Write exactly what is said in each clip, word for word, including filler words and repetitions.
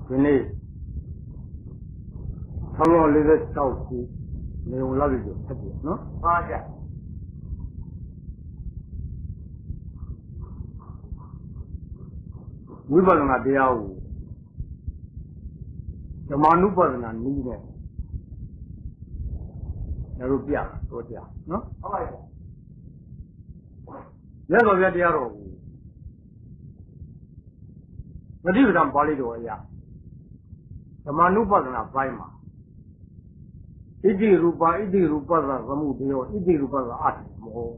ဒီနေ့ဆံတော်လေးတဲ့၆ခုနေုံလောက်ပြီးဆက်ပြနော်ပါကြဝိပဿနာတရားကိုဓမ္မနုပဒနာနည်းနဲ့တို့ပြတာတို့ပြနော်ဟုတ်ပါရဲ့မြတ်စွာဘုရားတရားတော်ကိုပฏิပဒံပါဠိတော်အရာဓမ္မနုပဒနာပိုင်းမှာဣတိရူပဣတိရူပသသမှုတရားဣတိရူပသအတ္တမော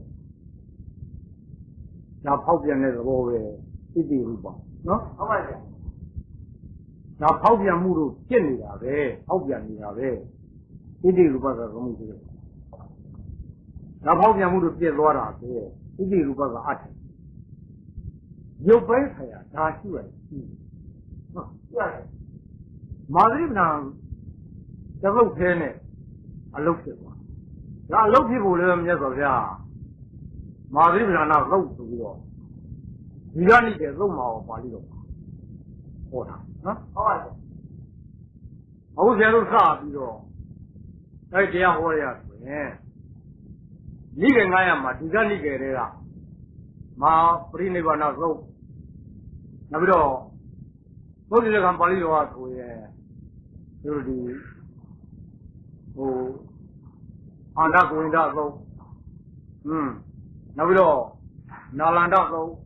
ဒါဖောက်ပြန်တဲ့သဘောပဲဣတိရူပနော်ဟုတ်ပါရဲ့ဒါဖောက်ပြန်မှုတို့ဖြစ်နေတာပဲဖောက်ပြန်နေတာပဲဣတိရူပသသမှုတရားဒါဖောက်ပြန်မှုတို့ပြည့်သွားတာပဲဣတိရူပကအတ္တရုပ်ပိုင်းဆိုင်ရာဒါရှိရတယ်ဟုတ်ရတယ်မာသရိပဏတပုတ်သေးနဲ့အလုတ်ဖြစ်သွားဒါအလုတ်ဖြစ်ဖို့လည်းမြတ်စွာဘုရားမာသရိပဏနာသုတ်ဆိုပြီးတော့ဒီကနေ့ကျသုတ်မှာပါဠိတော်ဟောတာနော်ဟုတ်ပါရဲ့အခုဆရာတို့စပြီးတော့အဲ့တရားဟောရဆိုရင်နိကေငါးရမှာဒီကနိကေတွေကမာပရိနိဗ္ဗာန်သုတ်နောက်ပြီးတော့ဘုရားကံပါဠိတော်ကဆိုရင်သူတို့ဒီဟိုအာန္တကိုင်္ဒသုတ်อืมနောက်ပြီးတော့နာလန္ဒသုတ်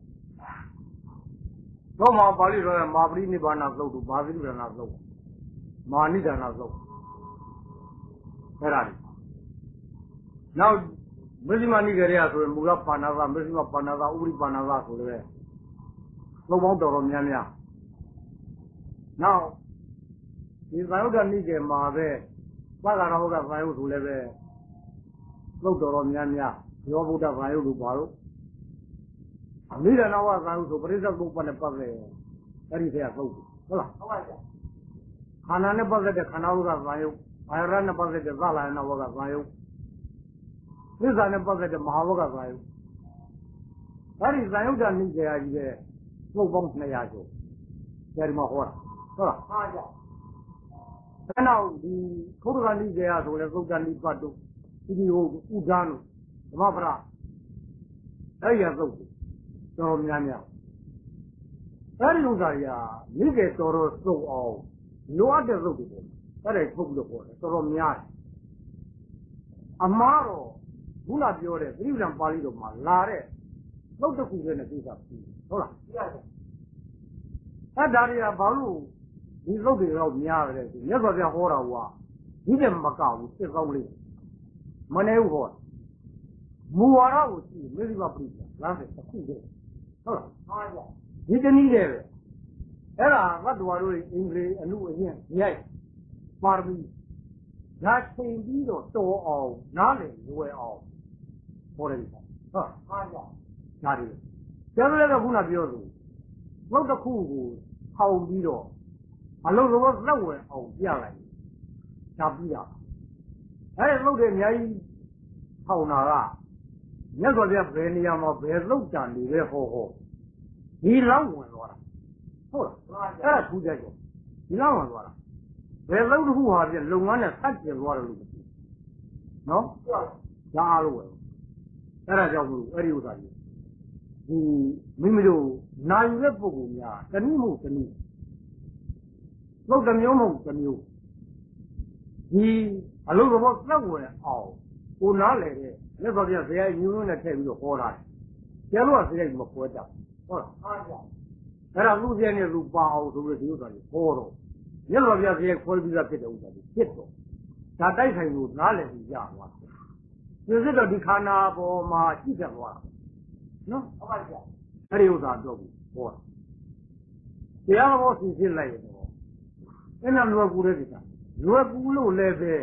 တော့မှာပါဠိတော်ကမာပရိနိဗ္ဗာန်သုတ်တို့မာသရိပဏသုတ်မာနိဒာနသုတ်အဲ့ဒါလေနောက်မဇ္ဈိမနိကေရဆိုရင်မူလပါဏာသမဇ္ဈိမပါဏာသဥပရိပါဏာသဆိုလည်းသုံးပေါင်းတော်တော်များများနောက်ဒီသံယုတ်တနိကေမှာပဲပဂရဟောကသံယုတ်ဆိုလည်းပဲသုတ်တော်တော်များများရောဗုဒ္ဓသံယုတ်တို့ပါတော့အမိဒနာဝသံယုတ်ဆိုပရိစ္ဆေသုတ်ပတ်နဲ့ပတ်သက်အဲ့ဒီထဲကသုတ်ဟုတ်လားဟုတ်ပါရဲ့ခန္ဓာနဲ့ပတ်သက်တဲ့ခန္ဓာဝကသံယုတ်အာရဏနဲ့ပတ်သက်တဲ့သလယနာဝကသံယုတ်သစ္စာနဲ့ပတ်သက်တဲ့မဟာဝကသံယုတ်အဲ့ဒီသံယုတ်တနိကေယကြီးတဲ့သုတ်ပေါင်းနှစ်ရာကျော်ဒီမှာဟောတာဟုတ်လားဟုတ်ကြအဲ့နောက်ဒီခုဒ္ဒကနိကေယဆိုလဲသုတ်တနိပတ်တို့ဒီဟိုဥဒန်းတို့ဓမ္မပရအဲ့ရသုတ်တော်များများအဲ့ဒီဥစ္စာကြီးဟာနိကေတော်တော်စုံအောင်လိုအပ်တဲ့သုတ်တွေပေါ့အဲ့ဒါထုတ်ပြီးတော့ဟောတယ်တော်တော်များတယ်အမှားတော့ခုနပြောတဲ့သတိပ္ပံပါဠိတော်မှာလာတဲ့သုတ်တစ်ခုနဲ့ကိစ္စပြီးဟုတ်လားဟုတ်ရတယ်အဲ့ဒါတွေကဘာလို့ဒီသုတ်တွေတော့များတယ်ဆိုမြတ်စွာဘုရားဟောတာကဒီတဲ့မကောက်ဘူးစစ်ကောင်းလေးမနေဘူးဟောမူဝါဒကိုကြည့်မေဇိမပရိစ္ဆာလမ်းစဉ်တစ်ခုတည်းဟုတ်လားဟုတ်ရဒီတနည်းတည်းပဲအဲ့ဒါသတ္တဝါတို့အင်္ဂလိပ်အနုအညံ့ရိုက်ပါရမီဒါချိန်ပြီးတော့တော်အောင်နားလည်လွယ်အောင်ဟောတယ်ဟုတ်ဟုတ်ရဒါတွေကျန်တဲ့ကခုနပြောသူဘုတ်တစ်ခုကိုထောင်ပြီးတော့အလုံးစုံသက်ဝင်အောင်ပြလိုက်ဒါပြီးတာအဲ့ဒီဘုတ်တွေအများကြီးထောင်တာကမြတ်စွာဘုရားဘယ်နေရာမှာဘယ်သုတ်တန်တွေပဲဟောဟောဒီလောက်ဝင်သွားတာဟုတ်လားအဲ့ဒါထူးကြတယ်ဒီလောက်ဝင်သွားတာဘယ်သုတ်တစ်ခုဟာပြလုပ်ငန်းနဲ့ဆက်ကျင်သွားတယ်လို့ပြောနော်ဒါအားလို့ပဲအဲ့ဒါကြောင့်မို့အဲ့ဒီဥစ္စာကြီးဒီမိမိတို့နိုင်တဲ့ပုဂ္ဂိုလ်များတနည်းမဟုတ်တနည်းသုတ်တစ်မျိုးမဟုတ်တစ်မျိုးဒီအလုံးစုံသက်ဝင်အောင်ကိုနားလေတဲ့မြတ်စွာဘုရားဇေယျညွှန်းနဲ့ထည့်ပြီးတော့ဟောတာကျန်တော့ဇေယျမခွဲတတ်ဟုတ်လားဟုတ်ရအဲ့ဒါလူပြည့်နဲ့လူပါအောင်ဆိုပြီးဒီဥစ္စာကြီးဟောတော့မြတ်စွာဘုရားဇေယျခွဲပြီးသားဖြစ်တဲ့ဥစ္စာကြီးဖြစ်တော့ဒါတိုက်ဆိုင်လို့နားလည်ပြီးရသွားတယ်ဒီစစ်တော့ဒီခန္ဓာပေါ်မှာရှိတတ်သွားတာနော်ဟုတ်ပါရဲ့အဲ့ဒီဥစ္စာတော့ဘူးဟောတရားဘောစီစစ်လိုက်ရတော့အဲ့ဒါလွယ်ကူတဲ့ကိစ္စလွယ်ကူလို့လည်းပဲ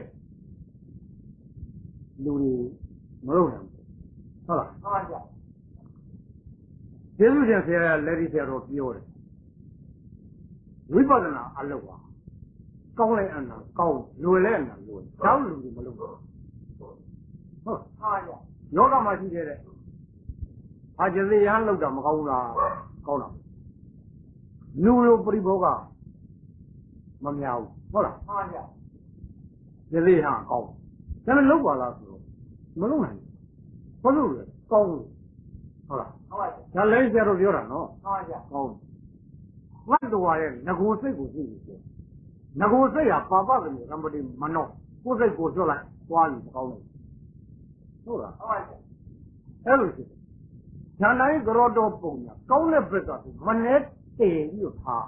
လူတွေမလုပ်နိုင်ဘူးဟုတ်လားဟုတ်ပါရဲ့ကျေးဇူးရှင်ဆရာလက်ဒီဆရာတော်ပြောတယ်ဝိပဿနာအလုပ်ပါကောင်းလိုက်အနာကောင်းလွယ်လဲအနာလွယ်တောင်းလူတွေမလုပ်ဘူးဟုတ်ဟုတ်ရလောကမှာရှိခဲ့တဲ့အာကျသေရန်လောက်တာမကောင်းလားကောင်းလားလူလိုပရိဘောကမများဘူးဟုတ်လားမှန်ပါဗျာဒီလေးဟာကောင်းဒါပေမဲ့လောက်ပါလားဆိုတော့မလုံနိုင်ဘူးဘာလို့လဲကောင်းလို့ဟုတ်လားဟုတ်ပါဗျာဒါလည်းကျတော့ပြောတာနော်မှန်ပါဗျာကောင်းဝတ်တော်ရဲ့ငကိုစိတ်ကိုသိလို့ပြောငကိုစိတ်ဟာပါပါတယ်ကမ္ပတိမနောကိုယ်စိတ်ကိုကျွတ်လိုက်သွားပြီကောင်းတယ်ဟုတ်လားဟုတ်ပါဗျာအဲ့လိုရှိတယ်ဉာဏ်တိုင်းကြောတော်ပုံညာကောင်းတဲ့ဘက်ကမနဲ့တည်ပြီးတော့ထား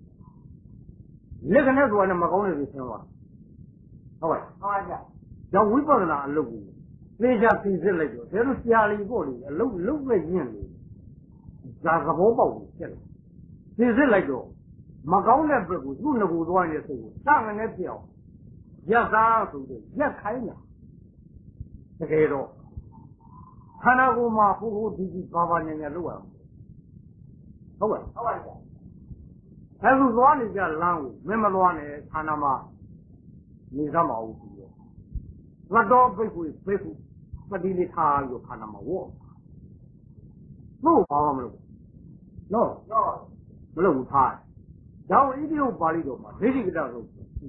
လက်ကနေဆိုတာနဲ့မကောင်းတဲ့တွေဆင်းသွားဟုတ်ပါ့မှန်ပါဗျာကြောင့်ဝိပဿနာအလုပ်ကိုသိချာသိစစ်လိုက်တော့ဒါလိုဆရာလီဖို့လေအလုပ်လုပ်လိုက်ရင်လေဒါသဘောပေါက်ကိုဖြစ်တယ်သိစစ်လိုက်တော့မကောင်းတဲ့ဘက်ကိုသူ့ငကိုသွားနေတဲ့စိတ်ကိုစငနဲ့ပြောင်းရက်သားဆိုတော့ရက်ခိုင်းတာတကယ်တော့ခန္ဓာကိုယ်မှာဟိုဟိုဒီဒီဘာဘာညာညာလုပ်ရအောင်ဟုတ်ပါ့ဟုတ်ပါဗျာအဲလိုသွားနေကြလမ်းကိုမင်းမသွားနဲ့ခန္ဓာမှာနေသမှာဟုတ်ပြီရတော်ဘိက္ခုဘိက္ခုပတိလိထားလို့ခန္ဓာမှာဝေါ့လို့ဘာမှမလုပ်နော်တော့မလုပ်ဘူးထားတယ်ဒါအိဒီယိုပါဠိတော်မှာဒိဋ္ဌိကတလို့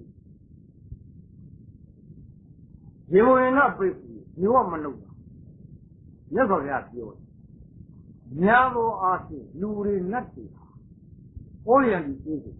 ရေဝေနဘိက္ခုဒီဝမလုပ်တာမြတ်စွာဘုရားပြောတယ်များသောအားဖြင့်လူတွေနတ်တွေဟာဩရံဒီပြေးတယ်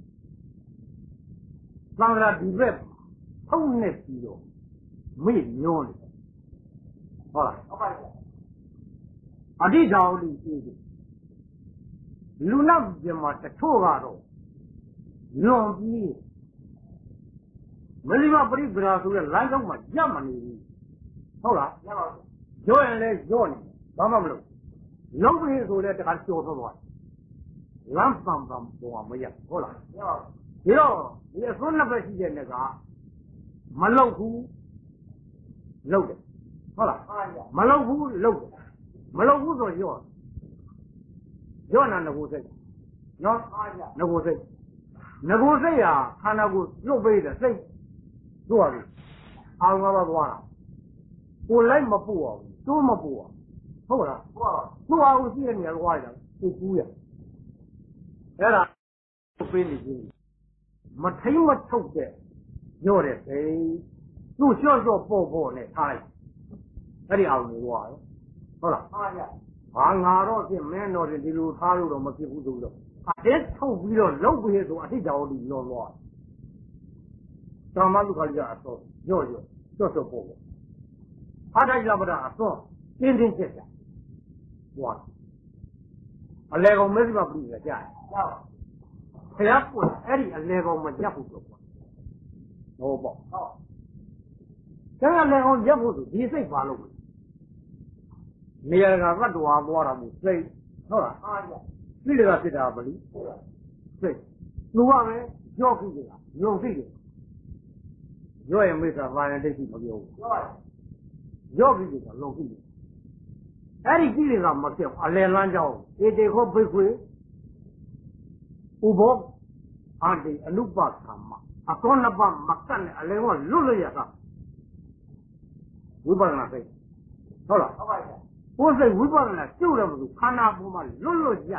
သံဃာဒီဘက်ဖုံးနေပြီးတော့မေ့ညောနေတယ်ဟုတ်လားဟုတ်ပါဗျာအဋ္ဌကြောင့်ဒီပြေးတယ်လူနောက်ပြမတချို့ကတော့ညွန်ပြီးမလိမပရိပရာဆိုတဲ့လမ်းကြောင်းမှာရပ်မနေဘူးဟုတ်လားရပါဗျာရောရင်လည်းရောနေဘာမှမလုပ်လုံးပြီဆိုတဲ့တခါကျော်သွားသွားလမ်းပန်ပန်ပေါ်မရဟုတ်လားရပါဒီတော့ဒီအစွန်းနှစ်ဘက်ရှိတဲ့နေ့ကမလုပ်ဘူးလုပ်တယ်ဟုတ်လားမှန်ပါဗျာမလုပ်ဘူးလုပ်တယ်မလုပ်ဘူးဆိုရောရောနာငကိုစိတ်နော်မှန်ပါဗျာငကိုစိတ်ငကိုစိတ်ဟာခန္ဓာကိုလွတ်ပေးတယ်စိတ်တို့ရတယ်အောင်ငါးပါးသွားတာကိုလိုက်မပို့အောင်တိုးမပို့အောင်ဟုတ်လားဟုတ်ပါသူ့အောင်ရှိတဲ့နေရာသွားရတာသူကူးရအဲ့ဒါပေးနေချင်းမထိမ့်မထုတ်တဲ့ရော့တဲ့စိတ်သူ့လျှော့လျှော့ပေါ့ပေါ့နဲ့ထားလိုက်အဲ့ဒီအောင်နေသွားတယ်ဟုတ်လားမှန်ပါဗျာဟာငါတော့ဖြင့်မင်းတော်တင်ဒီလိုထားလို့တော့မဖြစ်ဘူးဆိုတော့အတင်းထုတ်ပြီးတော့လောက်ပြီးဆိုအထိကြောင်ဒီလောလောတာမလူခါကြီးကအစောရော့ရော့လျှော့လျှော့ပေါ့ပေါ့အားတိုင်းကြမတာအစောတင်းတင်းကျက်ကျဟွာအလေကောင်မရှိပါဘူးကြာတယ်ရပါခရပ်ပွင့်အဲ့ဒီအလေကောင်မရက်ဘူးတော့ဟောပေါ့ဟုတ်ကျန်တဲ့လေကောင်ရက်ဖို့ဆိုဒီစိတ်ပါလို့နေရာကရတ်တော်သွားတာမို့စိတ်ဟုတ်လားမှန်ပါဗျာသိတယ်ကဖြစ်တာဗလိစိတ်လူကပဲကြောက်ကြည့်ကြတာညုံသိတယ်ရောရဲ့မိစ္ဆာဘာရင်ဒိဋ္ဌိမပြောဘူးရပါရောကြည့်ကြတာလုံကြည့်တယ်အဲ့ဒီကြည့်တွေကမပြောအလယ်လမ်းကြောင်းဧတေခောဘိခွေဥဘောအာတိအနုပသမ္မအကောနပမကတ်နဲ့အလယ်ကလွတ်လွတ်ရတာဝိပဿနာစိတ်ဟုတ်လားဟုတ်ပါဗျာကိုယ်စိတ်ဝိပဿနာကျုပ်တယ်မလို့ခန္ဓာပေါ်မှာလွတ်လွတ်ရ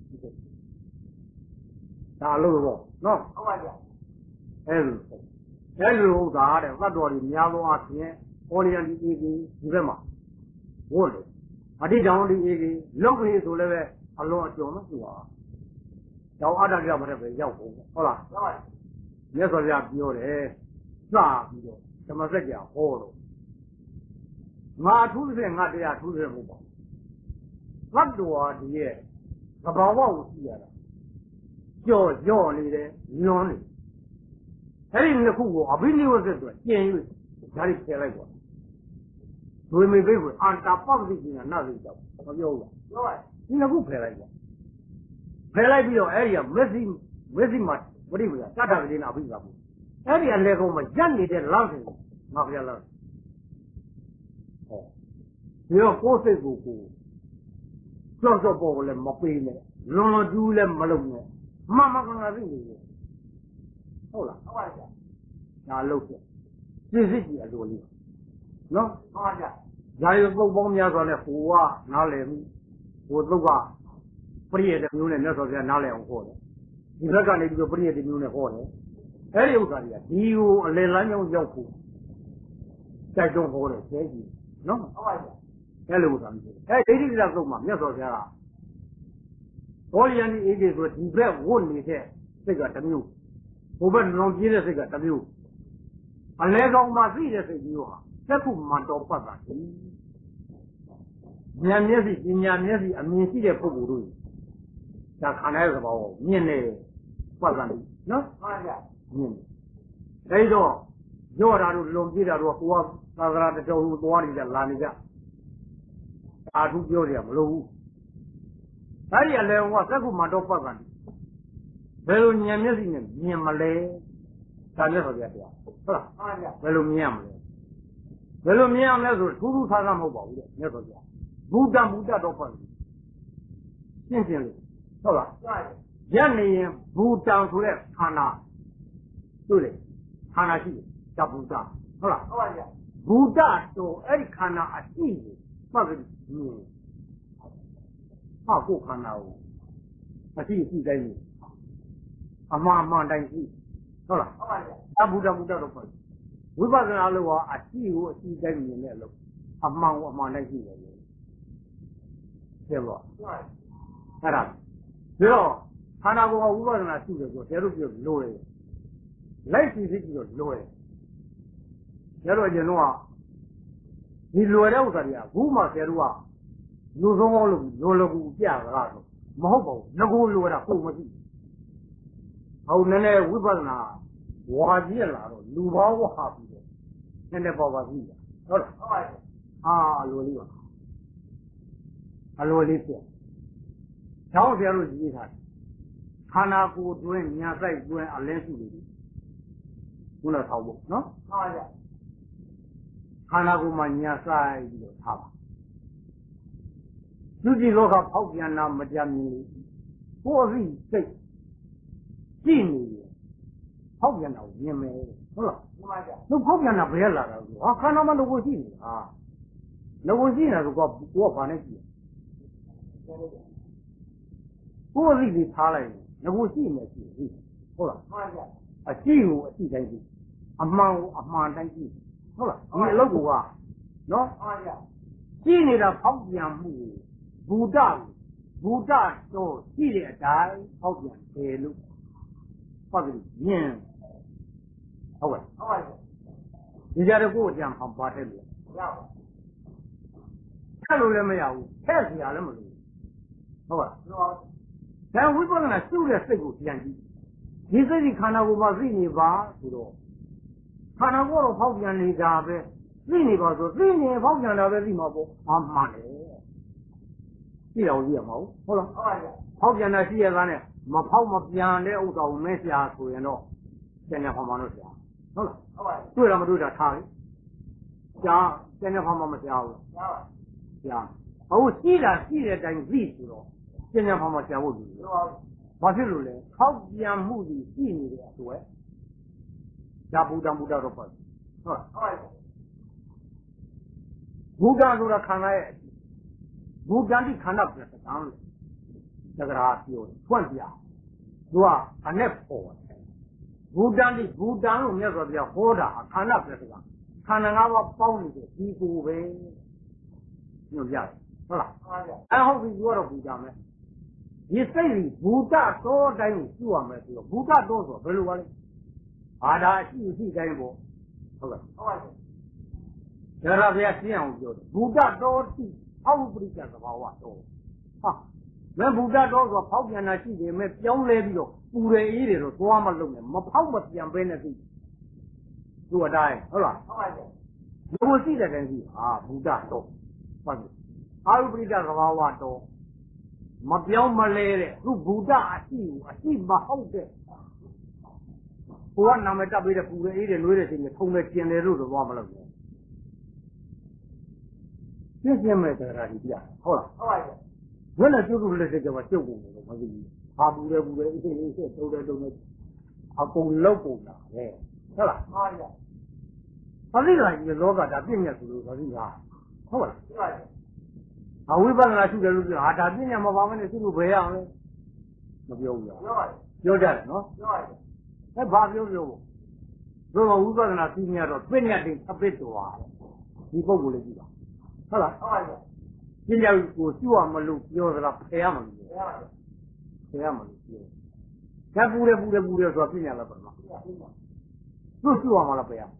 ဒါလို့ပေါ့နော်ဟုတ်ပါဗျာအဲ့လိုအဲ့လိုဥဒါတဲ့သတ္တော်ကြီးများသောအားဖြင့်ဟောလျန်ဒီအေကြီးဒီဘက်မှာဝတ်တယ်အတိတောင်ဒီအေကြီးလုံကြီးဆိုလည်းပဲအလွန်အကျွံမသူပါတော့အတ္တပြမတဲ့ပဲရောက်ဖို့ဟုတ်လားရပါမြတ်စွာဘုရားပြောတယ်စပြီးတော့ဓမ္မစကြာဟောတော့ငါထူးတဲ့ငါတရားထူးတဲ့မဟုတ်ပါဘူးသတ္တဝါဒီရဲ့သဘာဝကိုကြည့်ရတာကြော့ကြော့နေတယ်ညွန်းနေအဲ့ဒီနှစ်ခုကိုအဘိနိဝဇ္ဇအတွက်ကျင်၍ဒါတွေဖယ်လိုက်ပါဒွေမေဘိတ်ကိုအန္တာပပ္ပိကိနာနာသိတော့မပြောဘူးလားရပါဒီနှစ်ခုဖယ်လိုက်ပါဖယ်လိုက်ပြီးတော့အဲ့ဒီကမက်ဆီမက်ဆီမှာဝိရိယတတ္တကလေးနာအဘိဓမ္မာဘူးအဲ့ဒီအလေကောင်မှာရက်နေတဲ့လမ်းစဉ်ကိုငါပြရလားဟောဒီတော့ကိုယ်စိတ်ကိုကိုကြောက်ကြောက်ပေါ်ကိုလည်းမပေးနဲ့လွန်လွန်ကျူးလည်းမလုပ်နဲ့မမကငါသိနေတယ်ဟုတ်လားဟုတ်ပါဗျာဒါလုပ်ပြပြည့်စစ်ကြီးအလိုလေးနော်ဟုတ်ပါဗျာဇာယုပုတ်ပေါင်းများစွာနဲ့ဟိုကနားလည်မှုဟိုသုတ်ကပရိယေတမျိုးနဲ့မြတ်စွာဘုရားနားလည်အောင်ဟောတယ်ဒီဘက်ကနေပြီးတော့ပရိယေတမျိုးနဲ့ဟောတယ်အဲ့ဒီဥစ္စာတွေကဒီကိုအလယ်လမ်းကြောင်းရောက်ဖို့တိုက်တွန်းဟောတယ်ဆဲကြီးနော်ဟုတ်ပါဘူးအဲ့လိုဥစ္စာမျိုးအဲ့ဒိဋ္ဌိကသုတ်မှာမြတ်စွာဘုရားကဘောလျန်ဒီအေးကြီးဆိုဒီဘက်ဝတ်နေတဲ့စိတ်ကတစ်မျိုးဟိုဘက်လွန်ပြေးတဲ့စိတ်ကတစ်မျိုးအလဲကောင်းမှသိတဲ့စိတ်မျိုးဟာသက်ခုမှန်တော်ပတ်တာဒီဉာဏ်မျက်စိပညာမျက်စိအမြင်ရှိတဲ့ပုဂ္ဂိုလ်တို့ဒါခန္ဓာရဲ့သဘောကိုမြင်နေပတ်တာနော်ဟုတ်ပါဗျာမြင်တယ်အဲဒီတော့ရော့တာတို့လွန်ပြေးတာတို့ကကိုယ်ကသာသနာတတော်ဟိုသွားနေကြလာနေကြအာထုပြောကြမလို့ဘူးဒါကြီးအလဲကသက်ခုမှန်တော်ပတ်တာဘယ်လိုဉာဏ်မျက်စိနဲ့မြင်မလဲဒါလည်းဆိုပြတရားဟုတ်လားဟုတ်ပါဗျာဘယ်လိုမြင်ရမလဲဘယ်လိုမြင်ရမလဲဆိုထူးထူးခြားခြားမဟုတ်ပါဘူးတဲ့မြတ်စွာဘုရားဘုဒ္ဓဘုဒ္ဓတော့ဖွင့်ရှင်းရှင်းလေးဟုတ်လားဟုတ်ပါဗျာညနေရင်ဘူတံဆိုတဲ့ခန္ဓာတွေ့လေခန္ဓာရှိတယ်တဘုဒ္ဓဟုတ်လားဟုတ်ပါဗျာဘုဒ္ဓတော့အဲ့ဒီခန္ဓာအရှိကိုမှတ်ပြီးမြင်ဟာကိုခန္ဓာကိုအရှိရှိတိုင်းအမှန်မှန်တိုင်းရှိဟုတ်လားဟုတ်ပါဗျာတဘုဒ္ဓဘုဒ္ဓတော့ဖွင့်ဝိပဿနာလို့ကအရှိကိုအရှိတိုင်းမြင်တဲ့အလုပ်အမှန်ကိုအမှန်တိုင်းရှိတယ်လေပြောတော့အဲ့ဒါပြီးတော့ခန္ဓာကိုယ်ကဝိပဿနာရှိတယ်ဆိုတော့တို့ပြောလိုတယ်လိုက်စီစစ်ပြီးတော့လိုတယ်ကျတော့ကျွန်တော်ကဒီလွယ်တဲ့ဥစ္စာတွေကဘူးမှဆရာတို့ကလူဆုံးအောင်လို့လိုလိုကူပြကြတာဆိုမဟုတ်ပါဘူးငကိုလွယ်တာပုံမရှိဟောနည်းနည်းဝိပဿနာဝါကြည့်လာတော့လူဘောင်းဝဟာပြီးတော့နည်းနည်းပေါ်ပါပြီဟုတ်လားဟုတ်ပါဘူးအာအလိုလေးပါအလိုလေးပြ။ကျောင်းဆရာတို့ရေးထားတယ်။ခန္ဓာကိုယ်တွင်းညာဆိုင်တွင်းအလင်းရှိနေပြီ။ခုနထောက်ဖို့နော်။ဟုတ်ပါဗျ။ခန္ဓာကိုယ်မှာညာဆိုင်ပြီးတော့ထားပါ။သူကြည့်လောကဖောက်ပြန်တာမကြမြင်ဘူး။ကိုယ်အသိစိတ်ကြည့်နေတယ်။ဖောက်ပြန်တာကိုမြင်မယ်ဟုတ်လား။မှန်ပါဗျ။သူဖောက်ပြန်တာဘယ်လာတာလဲ။ဟာခန္ဓာမှာလို့ကိုရှိနေတာ။လို့ကိုရှိနေတာဆိုတော့ကိုကဘာနဲ့ကြည့်ကိုယ်အသိလေးထားလိုက်ရင်ငကိုရှိနေရှိပြီဟုတ်လားမှန်ပါအရှိကိုအရှိတိုင်းရှိအမှန်ကိုအမှန်တိုင်းရှိဟုတ်လားဒီအလုပ်ကနော်မှန်ပါရှိနေတာဖောက်ပြန်မှုဘူတဘူတတော့ရှိတဲ့အတိုင်းဖောက်ပြန်တယ်လို့ဟုတ်ပြီမြင်ဟုတ်ကဲ့ဟုတ်ပါဒီကြတဲ့ကိုယ်အကြံဟောပါတယ်လို့ရပါအဲ့လိုလည်းမရဘူးထက်เสียလည်းမလို့ဟုတ်ပါဒါဝိပဿနာရှုတဲ့စိတ်ကိုပြန်ကြည့်ဒီစိတ်ဒီခန္ဓာကိုယ်မှာသိနေပါဆိုတော့ခန္ဓာကိုယ်တော့ဖောက်ပြန်နေတာပဲသိနေပါဆိုသိနေဖောက်ပြန်တာပဲသိမှာပေါ့အမှန်တယ်သိတော်ကြီးရမဟုတ်ဟုတ်လားဟုတ်ပါဗျာဖောက်ပြန်တာရှိရသားနဲ့မဖောက်မပြန်တဲ့ဥစ္စာကိုမဲဆရာဆိုရင်တော့ကျန်တဲ့ဖောက်မှလို့ဆရာဟုတ်လားဟုတ်ပါတွေ့တာမတွေ့တာထားလေကြားကျန်တဲ့ဖောက်မှမကြားဘူးကြားပါကြားအခုရှိတာရှိတဲ့အတိုင်းသိဆိုတော့ကျန်တဲ့ဖောက်မှကြားဖို့လူဘာဖြစ်လို့လဲဖောက်ပြန်မှုကြီးရှိနေတဲ့အတွက်ဒါဘုဒ္ဓဘုဒ္ဓတော့ပေါ့ဟုတ်လားဟုတ်ပါဘုဒ္ဓဆိုတာခန္ဓာရဲ့ဘုဒ္ဓတိခန္ဓာပြတ်တန်းလို့သက္ကရာပြောတယ်ဖွင့်ပြသူကအနဲ့ပေါ်တယ်ဘုဒ္ဓတိဘုဒ္ဓလို့မြတ်စွာဘုရားဟောတာခန္ဓာပြတ်တန်းခန္ဓာငါးပါးပေါင်းနေတဲ့ဒီကိုပဲညွှန်ပြတယ်ဟုတ်လားဟုတ်ပါဗျအဲဟုတ်ပြီသူကတော့ဘုဒ္ဓမယ်ဒီစိတ်ကြီးဘုဒ္ဓတော်တိုင်းကိုပြုရမယ်ဆိုတော့ဘုဒ္ဓတော်ဆိုဘယ်လိုပါလဲအာဒါအရှိအရှိတိုင်းပေါ့ဟုတ်ကဲ့ဟုတ်ပါပြီဒါရဘုရားရှင်းအောင်ပြောတယ်ဘုဒ္ဓတော်တိအောက်ပရိစ္ဆေသဘာဝတော်ဟာမင်းဘုဒ္ဓတော်ဆိုဖောက်ပြန်တာရှိတယ်မဲ့ပြောင်းလဲပြီးတော့ပူရအေးတယ်တော့သွားမလုပ်နဲ့မဖောက်မပြန်ပဲနဲ့သိသူ့အတိုင်းဟုတ်လားဟုတ်ပါပြီလူကိုရှိတဲ့တည်းကြီးဟာဘုဒ္ဓတော်ဟုတ်ပြီအာရုပရိစ္ဆေသဘာဝတော်မပြောင်းမလဲတဲ့သူဘုဒ္ဓအရှိကိုအရှိမဟုတ်တဲ့ဘုရားနာမည်တပ်ပေးတဲ့ပူရအေးတယ်နှွေးတဲ့ချိန်မှာထုံတယ်ကျင်တယ်လို့တော့သွားမလုပ်နဲ့ပြည့်စုံမဲ့တရားကြီးပြဟုတ်လားဟုတ်ပါပြီဘယ်နဲ့ကျုပ်တို့လက်ထက်ကမှကျုပ်ကုန်တယ်လို့မသိဘူးဟာပူတယ်ပူတယ်အေးအေးအေးတုံးတယ်တုံးတယ်အကုန်လောက်ကုန်တာပဲဟုတ်လားဟုတ်ပါပြီဘာလို့လဲဒီလောကဒါပြည့်ညက်ဆိုလို့ဘာလို့လဲဟုတ်ပါလားဟုတ်ပါပြီအဝိပဿနာရှိတယ်လို့ပြောဟာဒါပြည့်ညက်မပါမနဲ့ရှိလို့ဘယ်ရအောင်လဲမပြောဘူးလားပြောပါပြီပြောကြတယ်နော်ပြောပါပြီအဲဘာပြောပြောပေါ့သို့မဟုတ်ဝိပဿနာသိမြတ်တော့ပြည့်ညတ်တင်အပစ်တော်ပါဒီပုဂ္ဂိုလ်လေးကြည့်ပါဟုတ်လားဟုတ်ပါပြီပြည့်ညတ်ကိုကျွတ်မလို့ပြောသလားဖယ်ရမလို့ပြောဖယ်ရမလို့ပြောကဲပူတယ်ပူတယ်ပူတယ်ဆိုတော့ပြည့်ညတ်လားပြန်မှာသူ့ကျွတ်မှာလားပြန်